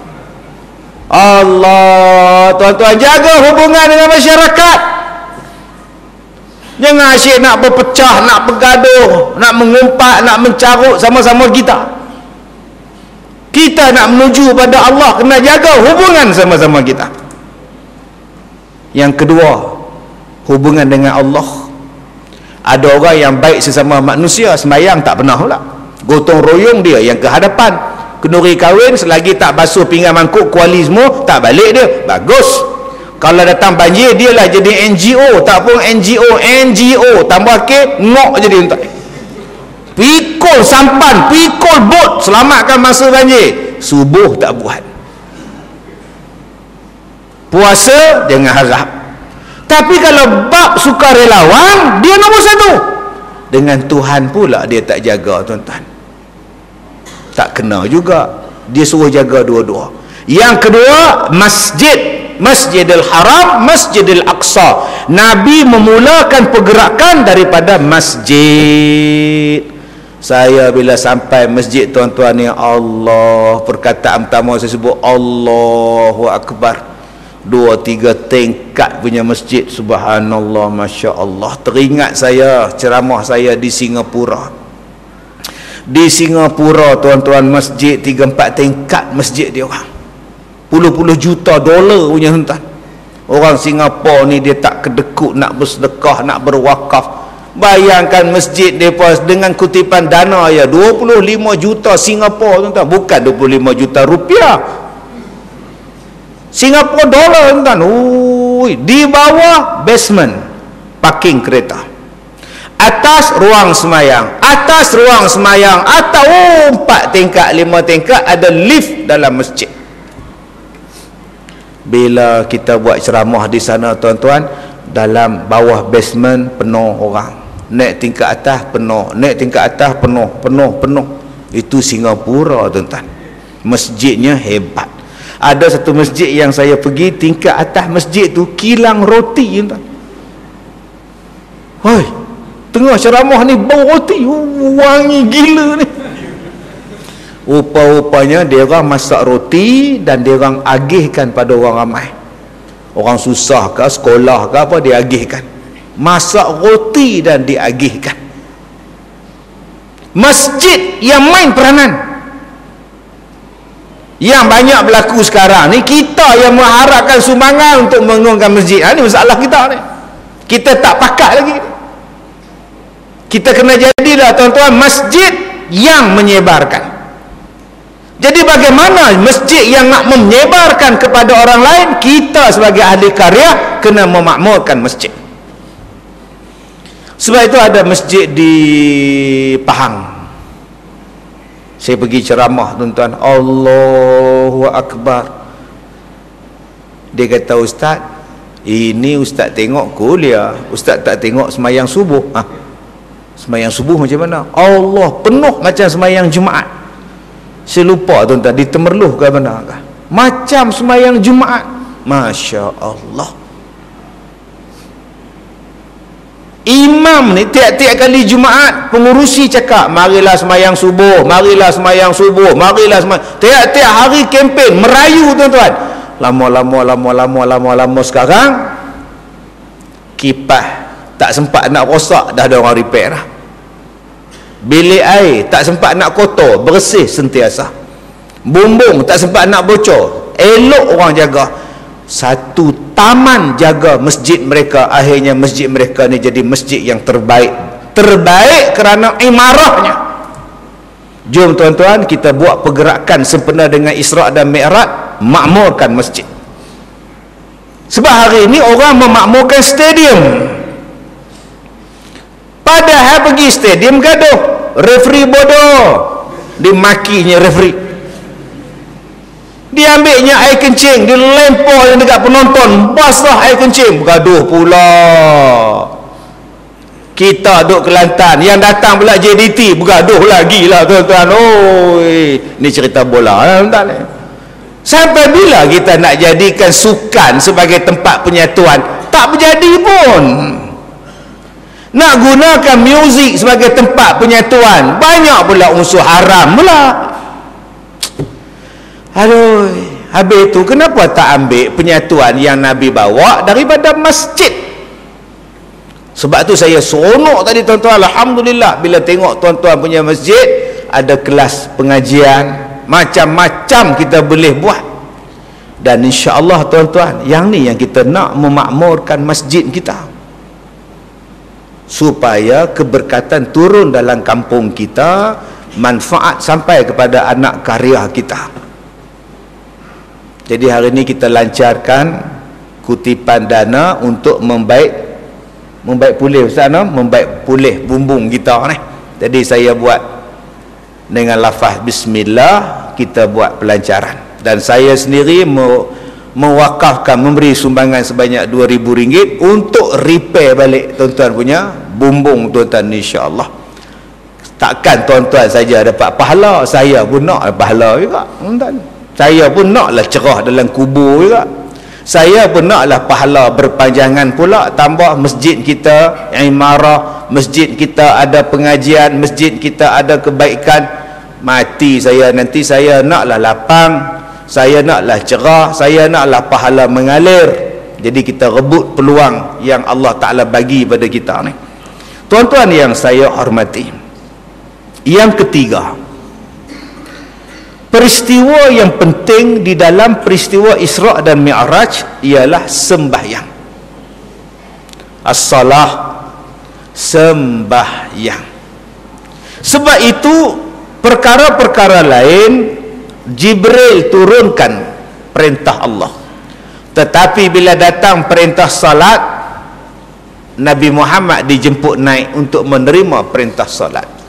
Allah, tuan-tuan, jaga hubungan dengan masyarakat. Jangan asyik nak berpecah, nak bergaduh, nak mengumpat, nak mencarut sama-sama kita. Kita nak menuju pada Allah, kena jaga hubungan sama-sama kita. Yang kedua, hubungan dengan Allah. Ada orang yang baik sesama manusia, sembahyang tak pernah pula, gotong royong dia yang ke hadapan. Kenduri kahwin, selagi tak basuh pinggan mangkuk kuali semua, tak balik dia, bagus. Kalau datang banjir, dia lah jadi NGO. Tak pun NGO tambah ke ngok jadi untuk pikul sampan, pikul bot, selamatkan masa banjir. Subuh tak buat, puasa jangan harap. Tapi kalau bab sukarelawan, dia nombor satu. Dengan Tuhan pula dia tak jaga, tuan-tuan. Tak kena juga, dia suruh jaga dua-dua. Yang kedua, Masjidil Haram, Masjidil Aqsa. Nabi memulakan pergerakan daripada masjid. Saya bila sampai masjid, tuan-tuan, ya Allah, perkataan pertama saya sebut Allahu Akbar. 2-3 tingkat punya masjid. Subhanallah, Masya Allah. Teringat saya ceramah saya di Singapura. Di Singapura, tuan-tuan, masjid 3-4 tingkat masjid dia orang. Puluh-puluh juta dolar punya, tuan. Orang Singapura ni dia tak kedekut nak bersedekah, nak berwakaf. Bayangkan masjid mereka dengan kutipan dana ya 25 juta Singapura, tuan-tuan. Bukan 25 juta rupiah, Singapura dolar, tuan-tuan. Di bawah basement parking kereta, atas ruang semayang, atas 4 tingkat 5 tingkat ada lift dalam masjid. Bila kita buat ceramah di sana, tuan-tuan, dalam bawah basement penuh orang, naik tingkat atas penuh, naik tingkat atas penuh. Itu Singapura, tuan-tuan. Masjidnya hebat. Ada satu masjid yang saya pergi, tingkat atas masjid tu kilang roti, tuan-tuan. Hoi, tengah ceramah ni bau roti, wangi gila ni. Rupa-rupanya dia orang masak roti dan dia orang agihkan pada orang ramai. Orang susah ke, sekolah ke apa, dia agihkan. Masak roti dan diagihkan. Masjid yang main peranan. Yang banyak berlaku sekarang ni, kita yang mengharapkan sumbangan untuk membangunkan masjid. Ini masalah kita ni. Kita tak pakat lagi. Kita kena jadilah, tuan-tuan, masjid yang menyebarkan. Jadi bagaimana masjid yang nak menyebarkan kepada orang lain? Kita sebagai ahli karya kena memakmurkan masjid. Sebab itu ada masjid di Pahang. Saya pergi ceramah, tuan-tuan. Allahu Akbar. Dia kata, ustaz, ini ustaz tengok kuliah, ustaz tak tengok semayang subuh. Semayang subuh macam mana? Allah, penuh macam semayang Jumaat. Saya lupa, tuan-tuan, di Temerloh ke mana kah? Macam semayang Jumaat. Masya Allah. Imam ni tiap-tiap kali Jumaat, pengurusi cakap, marilah semayang subuh, marilah semayang subuh, marilah semayang. Tiap-tiap hari kempen, merayu, tuan-tuan. Lama sekarang kipas tak sempat nak rosak, dah ada orang repair dah. Bilik air tak sempat nak kotor, bersih sentiasa. Bumbung tak sempat nak bocor, elok orang jaga. Satu taman jaga masjid mereka. Akhirnya masjid mereka ni jadi masjid yang terbaik. Terbaik kerana imarahnya. Jom, tuan-tuan, kita buat pergerakan sempena dengan Isra' dan Mi'raj, makmurkan masjid. Sebab hari ini orang memakmurkan stadium. Padahal pergi stadium gaduh, referee bodoh, dimakinya referee. Dia ambilnya air kencing, dia lempar dekat penonton, basah air kencing, bergaduh pula. Kita duduk Kelantan, yang datang pula JDT, bergaduh lagi lah tuan-tuan. Oi, ni cerita bola tuan-tuan. Sampai bila kita nak jadikan sukan sebagai tempat penyatuan? Tak berjadi pun. Nak gunakan muzik sebagai tempat penyatuan, banyak pula unsur haram pula. Aduh, habis tu kenapa tak ambil penyatuan yang Nabi bawa daripada masjid? Sebab tu saya seronok tadi tuan-tuan, alhamdulillah bila tengok tuan-tuan punya masjid ada kelas pengajian, macam-macam kita boleh buat. Dan insya-Allah tuan-tuan, yang ni yang kita nak memakmurkan masjid kita, supaya keberkatan turun dalam kampung kita, manfaat sampai kepada anak karya kita. Jadi hari ini kita lancarkan kutipan dana untuk membaik pulih Ustaz, no? Membaik pulih bumbung kita ni. Jadi saya buat dengan lafaz bismillah, kita buat pelancaran. Dan saya sendiri mewakafkan, memberi sumbangan sebanyak RM2,000 untuk repair balik tuan-tuan punya bumbung tuan-tuan, insya-Allah. Takkan tuan-tuan saja dapat pahala, saya pun nak pahala juga tuan-tuan. Saya pun naklah cerah dalam kubur juga. Saya pun naklah pahala berpanjangan pula. Tambah masjid kita imarah, masjid kita ada pengajian, masjid kita ada kebaikan. Mati saya nanti, saya naklah lapang, saya naklah cerah, saya naklah pahala mengalir. Jadi kita rebut peluang yang Allah Ta'ala bagi pada kita ni. Tuan-tuan yang saya hormati, yang ketiga, peristiwa yang penting di dalam peristiwa Isra' dan Mi'raj ialah sembahyang. As-salah, sembahyang. Sebab itu perkara-perkara lain Jibril turunkan perintah Allah, tetapi bila datang perintah salat, Nabi Muhammad dijemput naik untuk menerima perintah salat.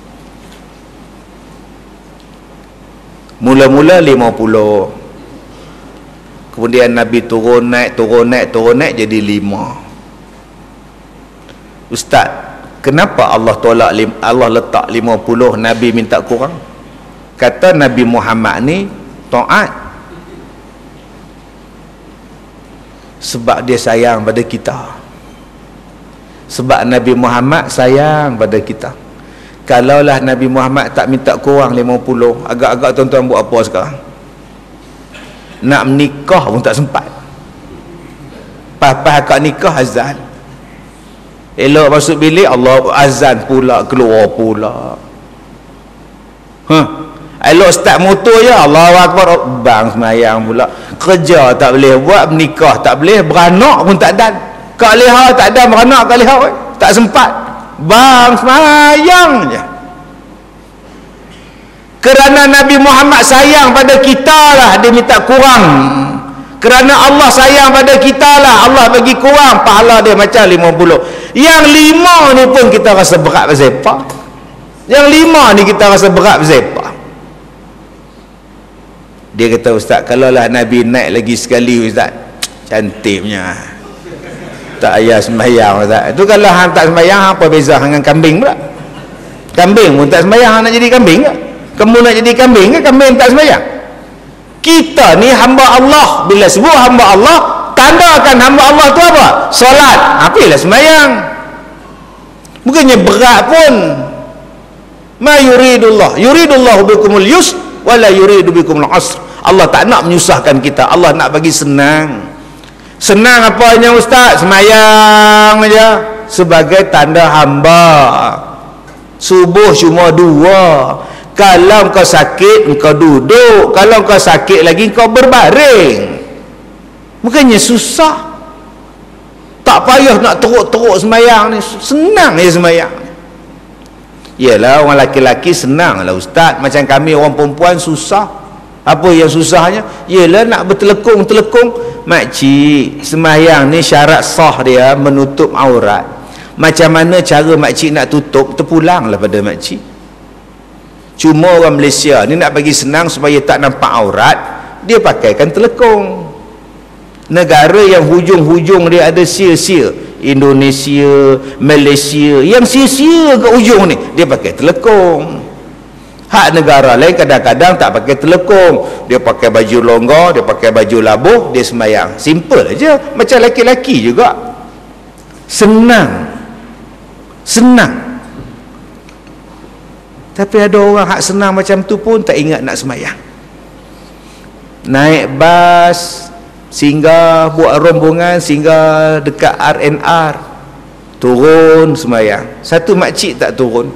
Mula-mula 50, kemudian Nabi turun naik jadi 5. Ustaz, kenapa Allah letak 50, Nabi minta kurang? Kata Nabi Muhammad ni taat, sebab dia sayang pada kita. Sebab Nabi Muhammad sayang pada kita. Kalaulah Nabi Muhammad tak minta kurang 50, agak-agak tuan-tuan buat apa sekarang? Nak menikah pun tak sempat. Pas-pas akad nikah azan. Elok masuk bilik, Allah azan pula, keluar pula. Elok start motor je, Allahu Akbar, bang semayang pula. Kerja tak boleh buat, menikah tak boleh, beranak pun tak ada. Kak leha tak ada, beranak kak leha tak sempat. Bang semayang je. Kerana Nabi Muhammad sayang pada kita lah dia minta kurang. Kerana Allah sayang pada kita lah Allah bagi kurang, pahala dia macam 50. Yang 5 ni pun kita rasa berat bersepa. Yang 5 ni kita rasa berat bersepa. Dia kata, Ustaz, kalaulah Nabi naik lagi sekali Ustaz, cantiknya tak payah sembahyang Ustaz. Itu kalau hang tak sembahyang, apa beza dengan kambing pula? Kambing pun tak sembahyang, hang nak jadi kambing ke? Kamu nak jadi kambing ke? Kambing tak sembahyang. Kita ni hamba Allah. Bila sebut hamba Allah, tandakan hamba Allah tu apa? Solat. Apalah sembahyang. Bukannya berat pun. Ma yuridullahu bikumul yusr wala yuridu bikumul usr. Allah tak nak menyusahkan kita, Allah nak bagi senang. Senang apanya Ustaz? Semayang aja sebagai tanda hamba. Subuh cuma 2. Kalau kau sakit, kau duduk. Kalau kau sakit lagi, kau berbaring. Bukannya susah. Tak payah nak teruk-teruk semayang ni. Senang je semayang. Yalah, orang laki-laki senang lah Ustaz. Macam kami orang perempuan susah. Apa yang susahnya? Yalah, nak bertelekung-telekung. Makcik, semayang ni syarat sah dia menutup aurat. Macam mana cara makcik nak tutup? Terpulanglah pada makcik. Cuma orang Malaysia ni nak bagi senang supaya tak nampak aurat, dia pakaikan telekung. Negara yang hujung-hujung dia ada sia-sia, Indonesia, Malaysia, yang sia-sia ke ujung ni dia pakai telekung. Hak negara lain kadang-kadang tak pakai telekung, dia pakai baju longgar, dia pakai baju labuh, dia sembahyang. Simple aja, macam laki-laki juga. Senang. Tapi ada orang hak senang macam tu pun tak ingat nak sembahyang. Naik bas, singgah, buat rombongan, singgah dekat RNR, turun sembahyang. Satu makcik tak turun.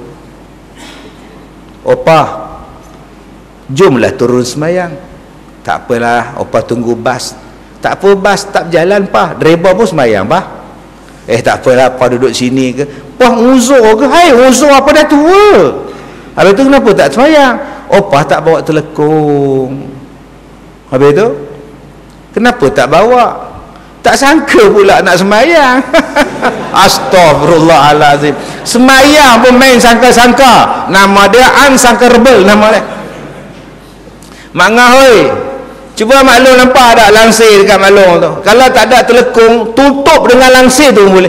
Opah, jomlah turun sembahyang. Tak apalah, opah tunggu bas. Tak apa, bas tak berjalan pah, driver pun sembahyang pah. Tak apalah, apa duduk sini ke? Pah uzur ke? Hai, uzur apa dah tua? Habis tu kenapa tak sembahyang? Opah tak bawa telekung. Habis tu kenapa tak bawa? Tak sangka pula nak sembahyang. Astagfirullahalazim. Sembahyang pun main sangka-sangka. Nama dia Unsangka Rebel nama dia. Mak Ngah oi, cuba maklum nampak tak langsir dekat maklum tu? Kalau tak ada telekung, tutup dengan langsir tu boleh.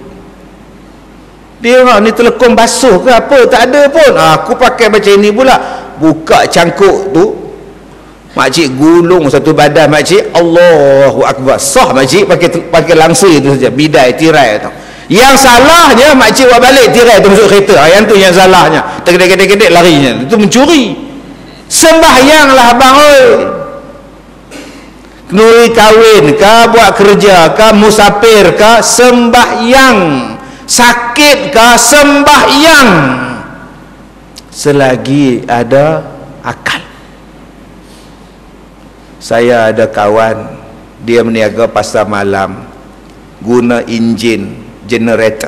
Dia ni telekung basuh ke apa? Tak ada pun. Aku pakai macam ni pula. Buka cangkuk tu, makcik gulung satu badan makcik, Allahu Akbar. Sah makcik pakai langsir tu saja, bidai tirai tu. Yang salahnya makcik buat balik tirai tu masuk kereta. Yang tu yang salahnya. Terkedek-kedek larinya. Itu mencuri. Sembahyanglah abang oi. Nuri kahwin ke, buat kerja ke, musafir ke, sembahyang. Sakit ke, sembahyang. Selagi ada akal. Saya ada kawan, dia meniaga pasar malam, guna enjin generator.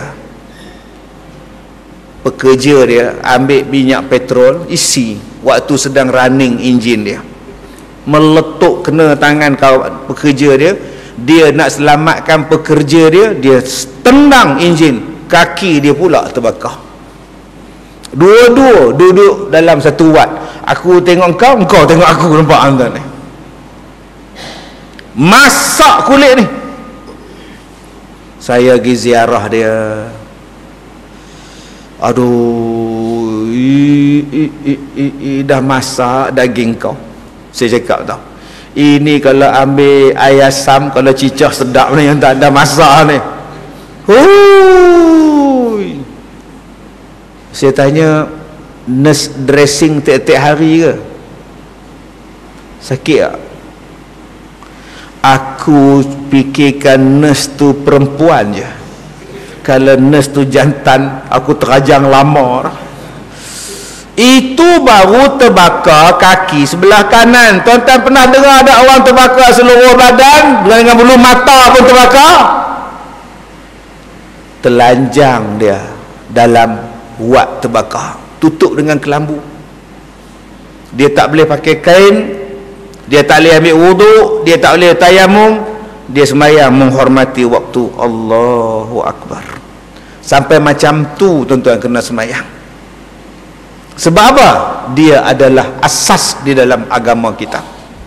Pekerja dia ambil minyak petrol, isi waktu sedang running enjin dia, meletup kena tangan kawan pekerja dia. Dia nak selamatkan pekerja dia, dia tendang enjin, kaki dia pula terbakar. Dua-dua duduk dalam satu watt. Aku tengok kau, kau tengok aku, nampak tuan ni. Masak kulit ni. Saya pergi ziarah dia. Aduh, dah masak daging kau. Saya cakap tau, ini kalau ambil ayam asam, kalau cicah sedap ni yang tak ada masak ni. Hui. Saya tanya, nurse dressing tiap-tiap hari ke? Sakit tak? Aku fikirkan nurse tu perempuan je. Kalau nurse tu jantan, aku terajang lama. Itu baru terbakar kaki sebelah kanan. Tuan-tuan pernah dengar ada orang terbakar seluruh badan dengan bulu mata pun terbakar? Telanjang dia dalam wad terbakar, tutup dengan kelambu. Dia tak boleh pakai kain, dia tak boleh ambil wuduk, dia tak boleh tayamum, dia sembahyang menghormati waktu. Allahu Akbar. Sampai macam tu tuan-tuan kena sembahyang. Sebab apa? Dia adalah asas di dalam agama kita.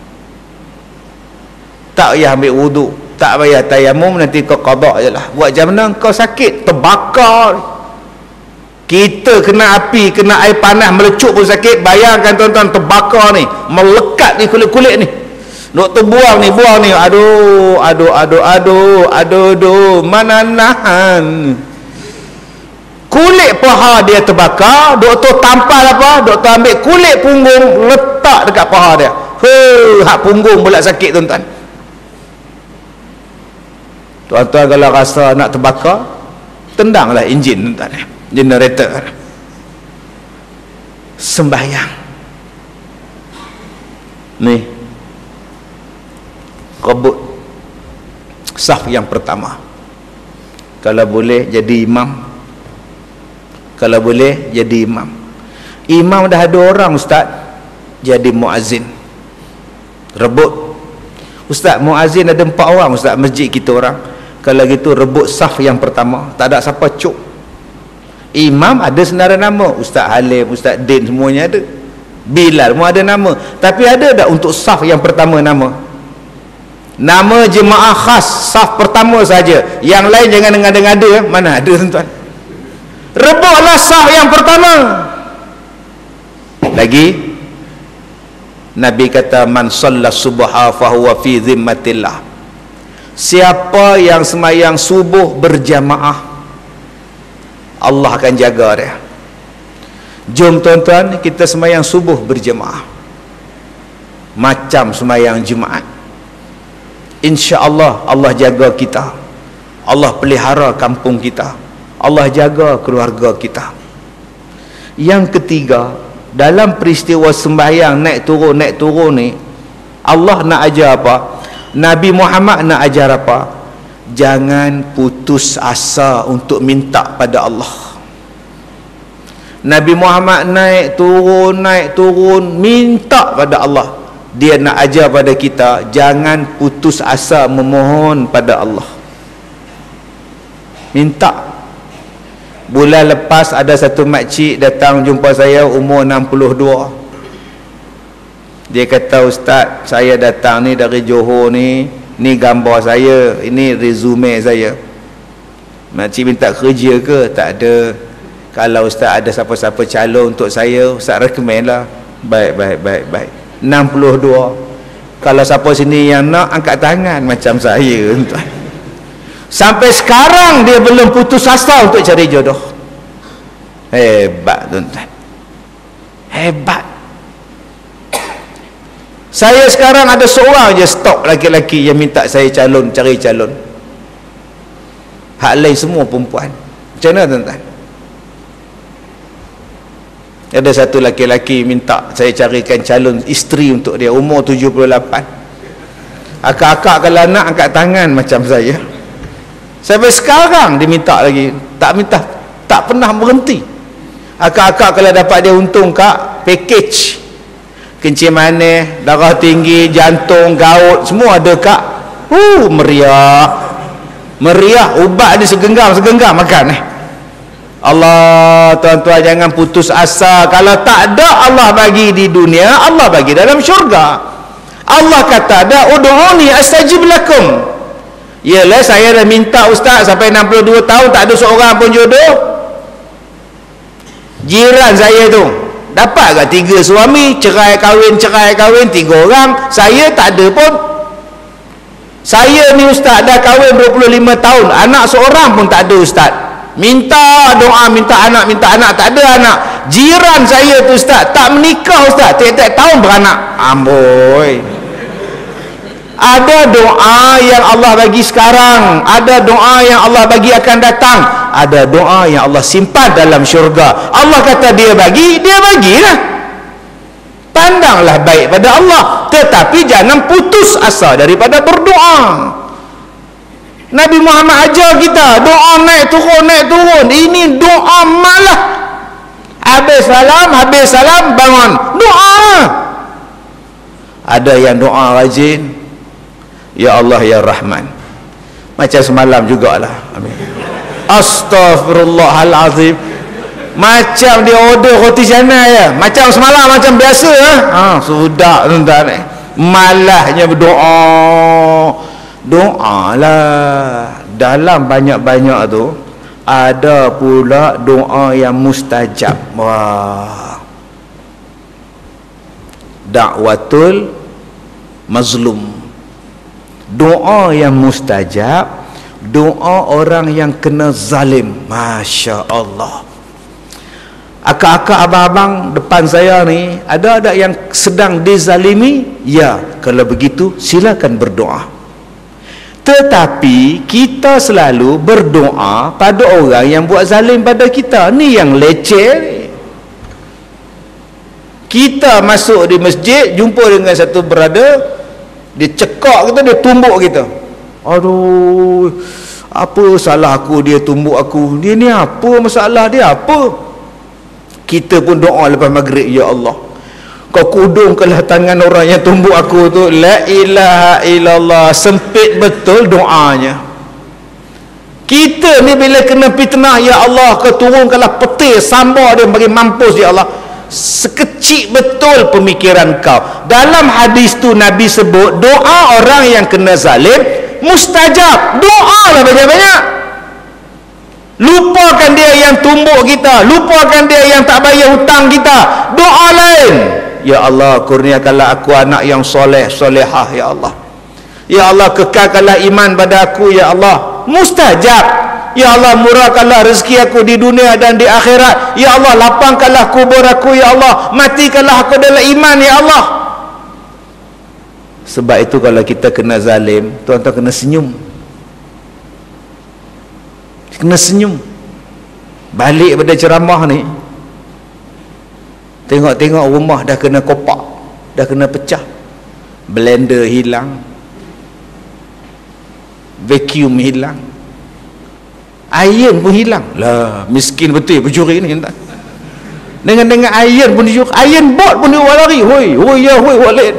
Tak payah ambil wuduk, tak payah tayamum, nanti kau qada je lah. Buat macam mana kau sakit, terbakar. Kita kena api, kena air panas melecup pun sakit. Bayangkan tuan-tuan, terbakar ni, melekat ni kulit-kulit ni. Doktor buang ni, aduh, mana nahan. Kulit paha dia terbakar, doktor tampal apa? Doktor ambil kulit punggung, letak dekat paha dia. Hak punggung pula sakit tuan-tuan. Tuan-tuan kalau rasa nak terbakar, tendanglah enjin tuan-tuan, generator. Sembahyang ni, rebut saf yang pertama. Kalau boleh jadi imam, kalau boleh jadi imam. Imam dah ada orang ustaz, jadi muazzin. Rebut. Ustaz, muazzin ada 4 orang ustaz, masjid kita orang. Kalau gitu rebut saf yang pertama, tak ada siapa cuk. Imam ada senarai nama, Ustaz Halim, Ustaz Din, semuanya ada. Bilal pun ada nama. Tapi ada tak untuk saf yang pertama nama? Nama jemaah khas saf pertama saja, yang lain jangan ngada-ngada. Mana ada tuan-tuan? Rebutlah saf yang pertama. Lagi Nabi kata, man shalla subha fahuwa fi zimmatillah. Siapa yang semayang subuh berjamaah, Allah akan jaga dia. Jom tuan-tuan, kita semayang subuh berjamaah macam semayang Jumaat. InsyaAllah Allah jaga kita, Allah pelihara kampung kita, Allah jaga keluarga kita. Yang ketiga, dalam peristiwa sembahyang naik turun ni, Allah nak ajar apa? Nabi Muhammad nak ajar apa? Jangan putus asa untuk minta pada Allah. Nabi Muhammad naik turun minta pada Allah. Dia nak ajar pada kita, jangan putus asa memohon pada Allah. Minta. Bulan lepas ada satu makcik datang jumpa saya, umur 62. Dia kata, Ustaz, saya datang ni dari Johor ni gambar saya, ini resume saya. Makcik minta kerja ke? Tak ada. Kalau Ustaz ada siapa-siapa calon untuk saya, Ustaz recommend lah. Baik. 62. Kalau siapa sini yang nak, angkat tangan macam saya, tuan. Sampai sekarang dia belum putus asa untuk cari jodoh. Hebat, tuan-tuan. Hebat. Saya sekarang ada seorang je stok laki-laki yang minta saya cari calon. Hak lain semua perempuan. Macam mana, tuan-tuan? Ada satu laki-laki minta saya carikan calon isteri untuk dia, umur 78. Akak-akak kalau nak angkat tangan macam saya. Sampai sekarang dia minta lagi. Tak pernah berhenti. Akak-akak kalau dapat dia untung, kak, package kencing manis, darah tinggi, jantung, gaut, semua ada, kak. Meriah. Ubat ni segenggam makan. Allah, tuan-tuan, jangan putus asa. Kalau tak ada Allah bagi di dunia, Allah bagi dalam syurga. Allah kata, ada ud'uni astajib lakum. Yalah, saya dah minta Ustaz sampai 62 tahun tak ada seorang pun jodoh. Jiran saya tu dapat ke 3 suami, cerai kahwin 3 orang. Saya tak ada pun. Saya ni Ustaz dah kahwin 25 tahun, anak seorang pun tak ada, Ustaz. Minta doa, minta anak, tak ada anak. Jiran saya tu Ustaz tak menikah, Ustaz, tiap-tiap tahun beranak. Amboi. Ada doa yang Allah bagi sekarang, ada doa yang Allah bagi akan datang, ada doa yang Allah simpan dalam syurga. Allah kata dia bagilah. Pandanglah baik pada Allah, tetapi jangan putus asa daripada berdoa. Nabi Muhammad ajar kita doa naik turun. Ini doa malah. Habis salam bangun, doa. Ada yang doa rajin, ya Allah ya Rahman, macam semalam jugalah. Amin. Astaghfirullahalazim. Macam dia order roti canai ya, macam semalam, macam biasa. Sudah, tuan-tuan. Malahnya berdoa. Doalah. Dalam banyak-banyak tu ada pula doa yang mustajab. Wah. Da'watul mazlum. Doa yang mustajab, doa orang yang kena zalim. Masya Allah. Akak-akak, abang-abang depan saya ni, ada yang sedang dizalimi? Ya, kalau begitu silakan berdoa. Tetapi kita selalu berdoa pada orang yang buat zalim pada kita. Ni yang leceh. Kita masuk di masjid, jumpa dengan satu brother, dia cekak kita, dia tumbuk kita. Aduh, apa salah aku, dia tumbuk aku. Dia ni apa masalah dia, apa? Kita pun doa lepas maghrib, ya Allah, kau kudungkanlah tangan orang yang tumbuk aku tu. La ilaha illallah. Sempit betul doanya. Kita ni bila kena fitnah, ya Allah, kau turunkanlah petir sambar dia bagi mampus, ya Allah. sekecil betul pemikiran kau. Dalam hadis tu Nabi sebut doa orang yang kena zalim mustajab. Doa lah banyak-banyak. Lupakan dia yang tumbuk kita, lupakan dia yang tak bayar hutang kita. Doa lain, ya Allah kurniakanlah aku anak yang soleh solehah ya Allah. Ya Allah kekalkanlah iman pada aku ya Allah. Mustajab. Ya Allah murahkanlah rezeki aku di dunia dan di akhirat. Ya Allah lapangkanlah kubur aku ya Allah. Matikanlah aku dalam iman ya Allah. Sebab itu kalau kita kena zalim, tuan-tuan kena senyum. Kena senyum. Balik pada ceramah ni, tengok-tengok rumah dah kena kopak, dah kena pecah, blender hilang, vacuum hilang, iron pun hilang. Lah miskin betul pencuri ni. Dengan iron pun dicuri, iron board pun dia lari. Hoi ya hoi wallet.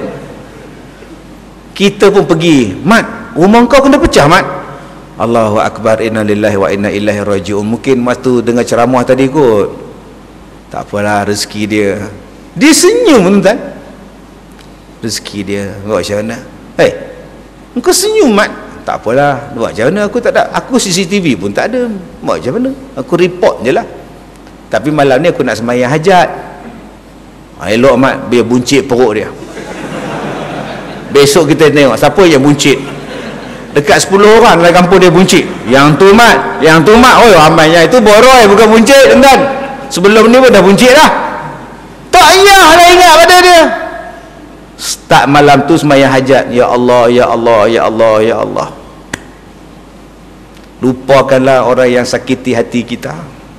Kita pun pergi, mat rumah kau kena pecah mat. Allahu Akbar, inna lillahi wa inna ilaihi raji'un. Mungkin masa dengar ceramah tadi kot, tak apalah rezeki dia. Dia senyum tuan. Rezeki dia buat macam mana? Engkau senyum mat. Tak apalah, buat macam mana? Aku tak ada, aku CCTV pun tak ada. Buat macam mana? Aku report je lah. Tapi malam ni aku nak sembahyang hajat. Elok mat, biar buncit perut dia. Besok kita tengok siapa yang buncit. Dekat 10 orang dalam kampung dia buncit. Yang tu mat, oh ramainya itu boroi bukan buncit tuan. Sebelum ni pun dah buncit dah. Tak payahlah ingat pada dia. Start malam tu sembahyang hajat, ya Allah ya Allah ya Allah ya Allah. Lupakanlah orang yang sakiti hati kita.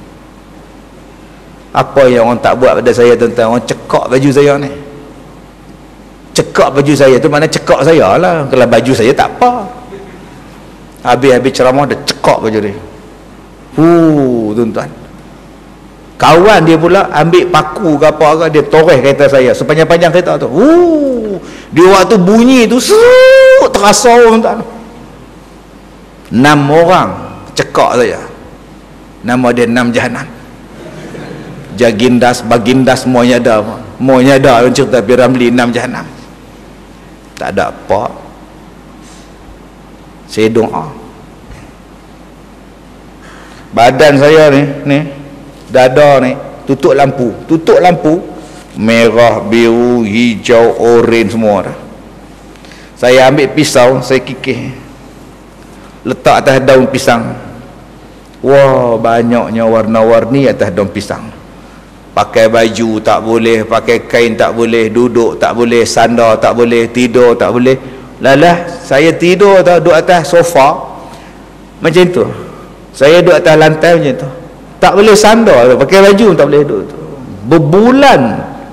Apa yang orang tak buat pada saya tuan-tuan? Orang cekak baju saya ni. Cekak baju saya tu mana cekak saya lah. Kalau baju saya tak apa. Habis ceramah dah cekak baju dia. Tuan-tuan. Kawan dia pula ambil paku ke apa dia toreh kereta saya sepanjang-panjang kereta tu. Dia waktu bunyi tu terasa tuan-tuan. 6 orang cekak saya. Nama dia 6 jahanam. Jagindas, bagindas semuanya ada. Semuanya ada orang cerita Piramli 6 jahanam. Tak ada apa. Saya doa. Badan saya ni dada ni tutup lampu merah, biru, hijau, oren semua dah. Saya ambil pisau, saya kikih letak atas daun pisang. Wah, banyaknya warna-warni atas daun pisang. Pakai baju tak boleh, pakai kain tak boleh, duduk tak boleh, sandar tak boleh, tidur tak boleh. Lalah saya tidur duduk atas sofa macam tu. Saya duduk atas lantai macam tu. Tak boleh sandar, pakai baju tak boleh duduk tu. Berbulan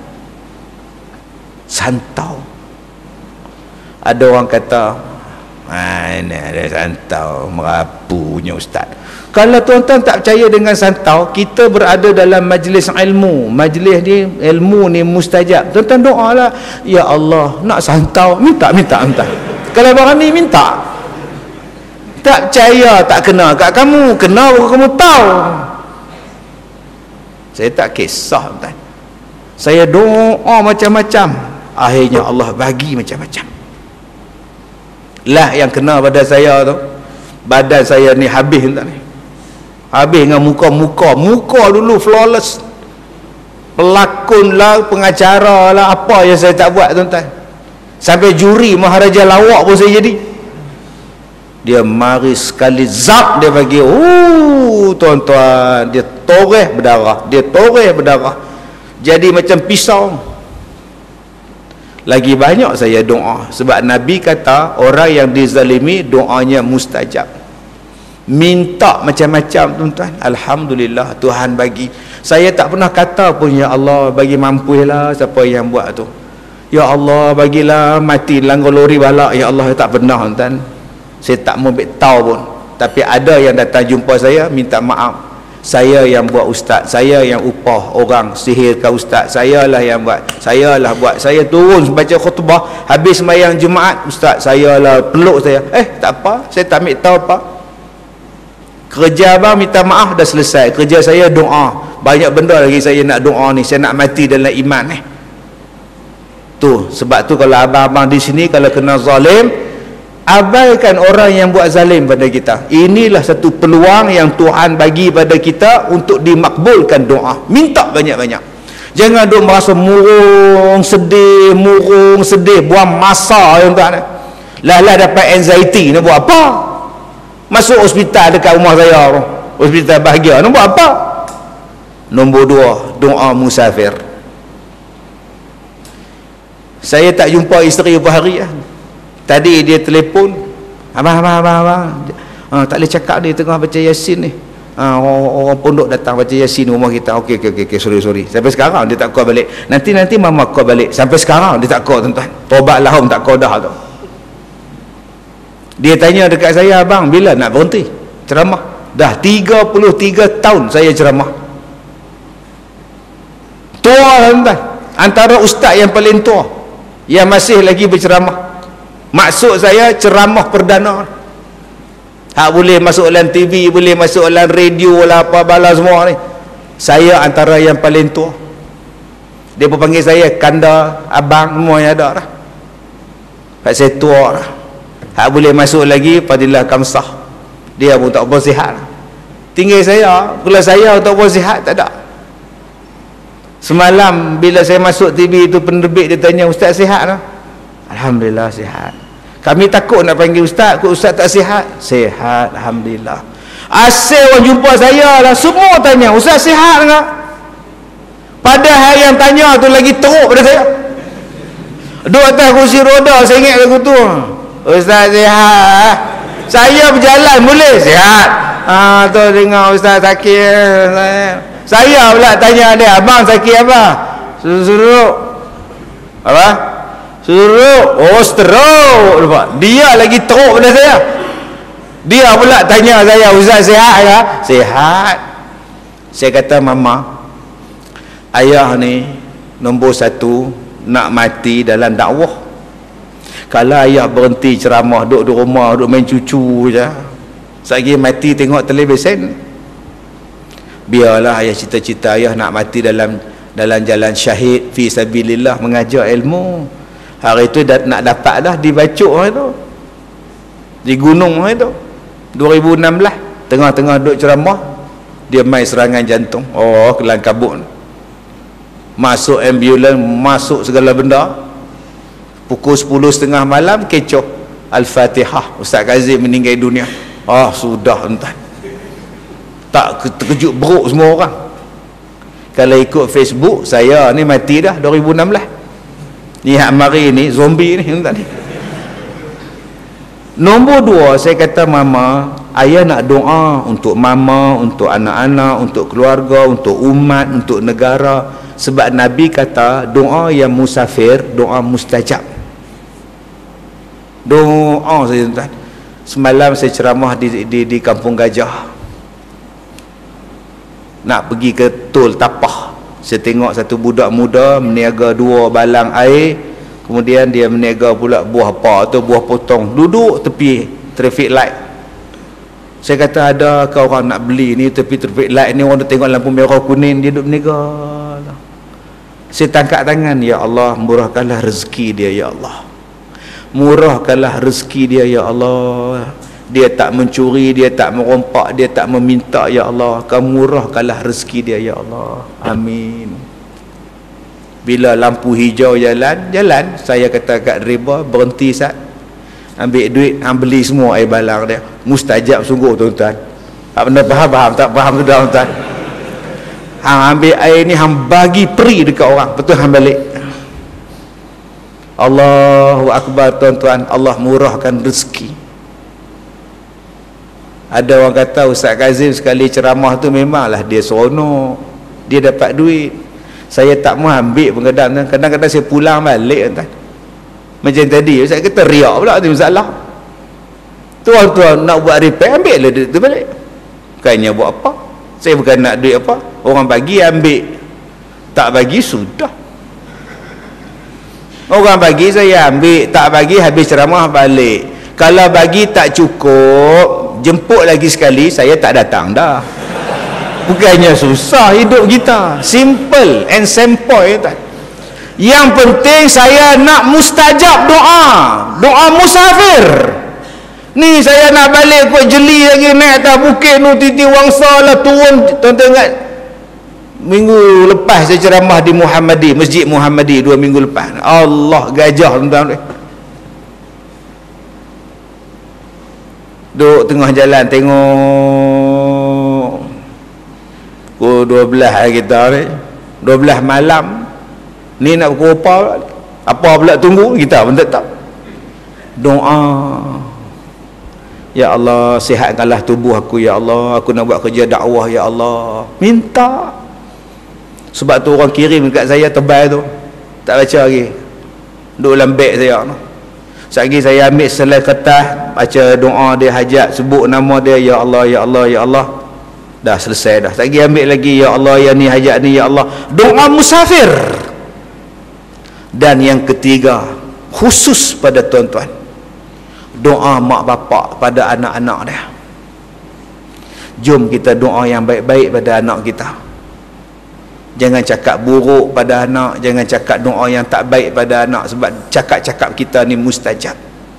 santau. Ada orang kata, mana ada santau, merapunya ustaz. Kalau tuan-tuan tak percaya dengan santau, kita berada dalam majlis ilmu. Majlis ni, ilmu ni mustajab. Tuan-tuan doalah, ya Allah, nak santau, minta. Kalau barang ni minta. Tak percaya, tak kena kat kamu, kena baru kamu tahu. Saya tak kisah tuan. Saya doa macam-macam, akhirnya Allah bagi macam-macam. Lah yang kena pada saya tu, badan saya ni habis tuan. Habis dengan muka dulu flawless, pelakon lah, pengacara lah, apa yang saya tak buat tuan-tuan. Sampai juri Maharaja Lawak pun saya jadi. Dia mari sekali zap, dia bagi tuan-tuan, dia toreh berdarah, jadi macam pisau. Lagi banyak saya doa, sebab Nabi kata orang yang dizalimi doanya mustajab. Minta macam-macam tuan-tuan, alhamdulillah Tuhan bagi. Saya tak pernah kata pun ya Allah bagi mampulah siapa yang buat tu, ya Allah bagilah mati langgar lori balak, ya Allah, tak pernah tuan. Saya tak mau tahu pun. Tapi ada yang datang jumpa saya minta maaf, saya yang buat ustaz, saya yang upah orang sihirkan ustaz, saya lah yang buat, saya lah buat, saya turun baca khutbah habis sembahyang Jumaat, ustaz saya lah peluk saya. Tak apa, saya tak ambil tahu apa. Kerja abang minta maaf dah selesai, kerja saya doa. Banyak benda lagi saya nak doa ni, saya nak mati dalam iman ni. Tu sebab tu kalau abang-abang di sini kalau kena zalim, abaikan orang yang buat zalim pada kita. Inilah satu peluang yang Tuhan bagi pada kita untuk dimakbulkan doa. Minta banyak-banyak. Jangan duk merasa murung sedih, buang masa yang tak. Lah dapat anxiety nak buat apa? Masuk hospital dekat rumah saya, hospital bahagia, nak buat apa? Nombor 2, doa musafir. Saya tak jumpa isteri beberapa hari lah. Tadi dia telefon, abang, tak boleh cakap dia tengah baca Yasin ni. Orang pondok datang baca Yasin rumah kita. Okey, sorry. Sampai sekarang dia tak call balik. Nanti mama call balik. Sampai sekarang dia tak call, tuan-tuan. Tobat lahum tak call dah tu. Dia tanya dekat saya, abang bila nak berhenti ceramah? Dah 33 tahun saya ceramah. Tua, tuan-tuan. Antara ustaz yang paling tua yang masih lagi berceramah. Maksud saya ceramah perdana. Hak boleh masuk dalam TV, boleh masuk dalam radio lah, apa bala semua ni. Saya antara yang paling tua. Dia pun panggil saya kanda, abang, semua yang ada lah. Hak saya tua lah. Hak boleh masuk lagi Fadilah Kamsah. Dia pun tak bersihat. Tinggal saya, kalau saya tak bersihat tak ada. Semalam bila saya masuk TV itu, penerbit dia tanya, ustaz sihat tak? Alhamdulillah sihat. Kami takut nak panggil ustaz, kok ustaz tak sihat? Sihat, alhamdulillah. Asyik orang jumpa saya lah, semua tanya, ustaz sihat tak? Padahal yang tanya tu lagi teruk pada saya. Duduk atas kursi roda, saya ingat lagu tu. Ustaz sihat. Saya berjalan boleh sihat. Tu dengar ustaz sakit. Saya pula tanya dia, abang sakit apa? Suruk. Apa? Suruk. Oh, stroke. Dia lagi teruk pada saya. Dia pula tanya saya, ustaz sihat ke? Sihat. Saya kata, mama, ayah ni nombor 1 nak mati dalam dakwah. Kalau ayah berhenti ceramah, duduk di rumah, duduk main cucu je, sekali mati tengok televisyen. Biarlah ayah cita-cita ayah nak mati dalam jalan syahid fi sabilillah, mengajar ilmu. Hari itu nak dapat dah di Bacok itu, di gunung itu 2016, tengah-tengah duduk ceramah, dia main serangan jantung. Oh, kelang kabut, masuk ambulans, masuk segala benda. Pukul 10.30 malam kecoh Al-Fatihah, Ustaz Kazim meninggal dunia. Sudah, entah. Tak terkejut beruk semua orang. Kalau ikut Facebook, saya ni mati dah 2016. Ni hak mari ni zombie ni, entah ni. Nombor 2, saya kata, mama, ayah nak doa untuk mama, untuk anak-anak, untuk keluarga, untuk umat, untuk negara. Sebab Nabi kata doa yang musafir, doa mustajab. Doa saya, tuan. Semalam saya ceramah di Kampung Gajah. Nak pergi ke Tol Tapah. Saya tengok satu budak muda meniaga 2 balang air. Kemudian dia meniaga pula buah apa tu, buah potong. Duduk tepi traffic light. Saya kata, ada ke orang nak beli ni tepi traffic light ni, orang tengok lampu merah kuning, dia duduk meniaga. Saya tangkap tangan, ya Allah, murahkanlah rezeki dia, ya Allah. Murahkanlah rezeki dia, ya Allah. Dia tak mencuri, dia tak merompak, dia tak meminta, ya Allah. Kamu murahkanlah rezeki dia, ya Allah. Amin. Bila lampu hijau jalan, saya kata kat driver, berhenti sat, ambil duit, beli semua air balang dia. Mustajab sungguh, tuan-tuan. Tak pernah faham, tak faham sudah, tuan-tuan. Ambil air ni, bagi peri dekat orang, betul balik. Allahu Akbar, tuan-tuan. Allah murahkan rezeki. Ada orang kata Ustaz Kazim sekali ceramah tu memanglah dia seronok, dia dapat duit. Saya tak mau ambil pun kadang-kadang saya pulang balik, tuan. Macam tadi Ustaz kata riak pula tu masalah. Tuan-tuan nak buat repair, ambil lah duit tu balik. Bukannya buat apa? Saya bukan nak duit apa, orang bagi ambil, tak bagi sudah. Orang bagi saya ambil, tak bagi habis ceramah balik. Kalau bagi tak cukup, jemput lagi sekali, saya tak datang dah. Bukannya susah hidup kita, simple and simple, tak? Yang penting saya nak mustajab doa, doa musafir. Ni saya nak balik kot jeli lagi, naik atas bukit tu titi wangsa lah, turun. Tuan-tuan ingat minggu lepas saya ceramah di Muhammadi, Masjid Muhammadi 2 minggu lepas. Allah, gajah tuan-tuan. Duduk tengah jalan tengok pukul 12 kita ni, 12 malam ni nak pukul apa pula tunggu, kita pun tak tahu. Doa, ya Allah sihatkanlah tubuh aku, ya Allah aku nak buat kerja dakwah, ya Allah, minta. Sebab tu orang kirim dekat saya tebal tu, tak baca lagi, duduk dalam beg saya tu. Sekali saya ambil selai kertas, baca doa dia hajat, sebut nama dia, ya Allah, ya Allah, ya Allah, dah selesai dah. Sekali ambil lagi, ya Allah, ya ni hajat ni, ya Allah. Doa musafir. Dan yang ketiga, khusus pada tuan-tuan, doa mak bapak pada anak-anak dia. Jom kita doa yang baik-baik pada anak kita. Jangan cakap buruk pada anak, jangan cakap doa yang tak baik pada anak, sebab cakap-cakap kita ni mustajab.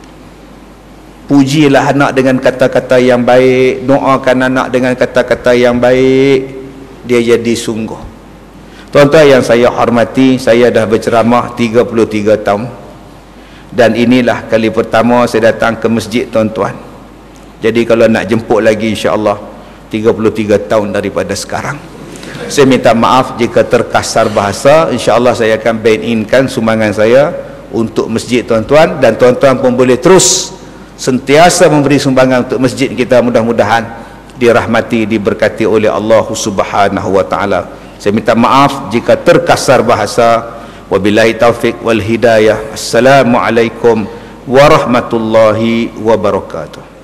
Pujilah anak dengan kata-kata yang baik, doakan anak dengan kata-kata yang baik, dia jadi sungguh. Tuan-tuan yang saya hormati, saya dah berceramah 33 tahun. Dan inilah kali pertama saya datang ke masjid tuan-tuan. Jadi kalau nak jemput lagi, insya-Allah 33 tahun daripada sekarang. Saya minta maaf jika terkasar bahasa. InsyaAllah saya akan ban in-kan sumbangan saya untuk masjid tuan-tuan, dan tuan-tuan pun boleh terus sentiasa memberi sumbangan untuk masjid kita. Mudah-mudahan dirahmati, diberkati oleh Allah Subhanahu wa taala. Saya minta maaf jika terkasar bahasa. Wabillahi taufik wal hidayah. Assalamualaikum warahmatullahi wabarakatuh.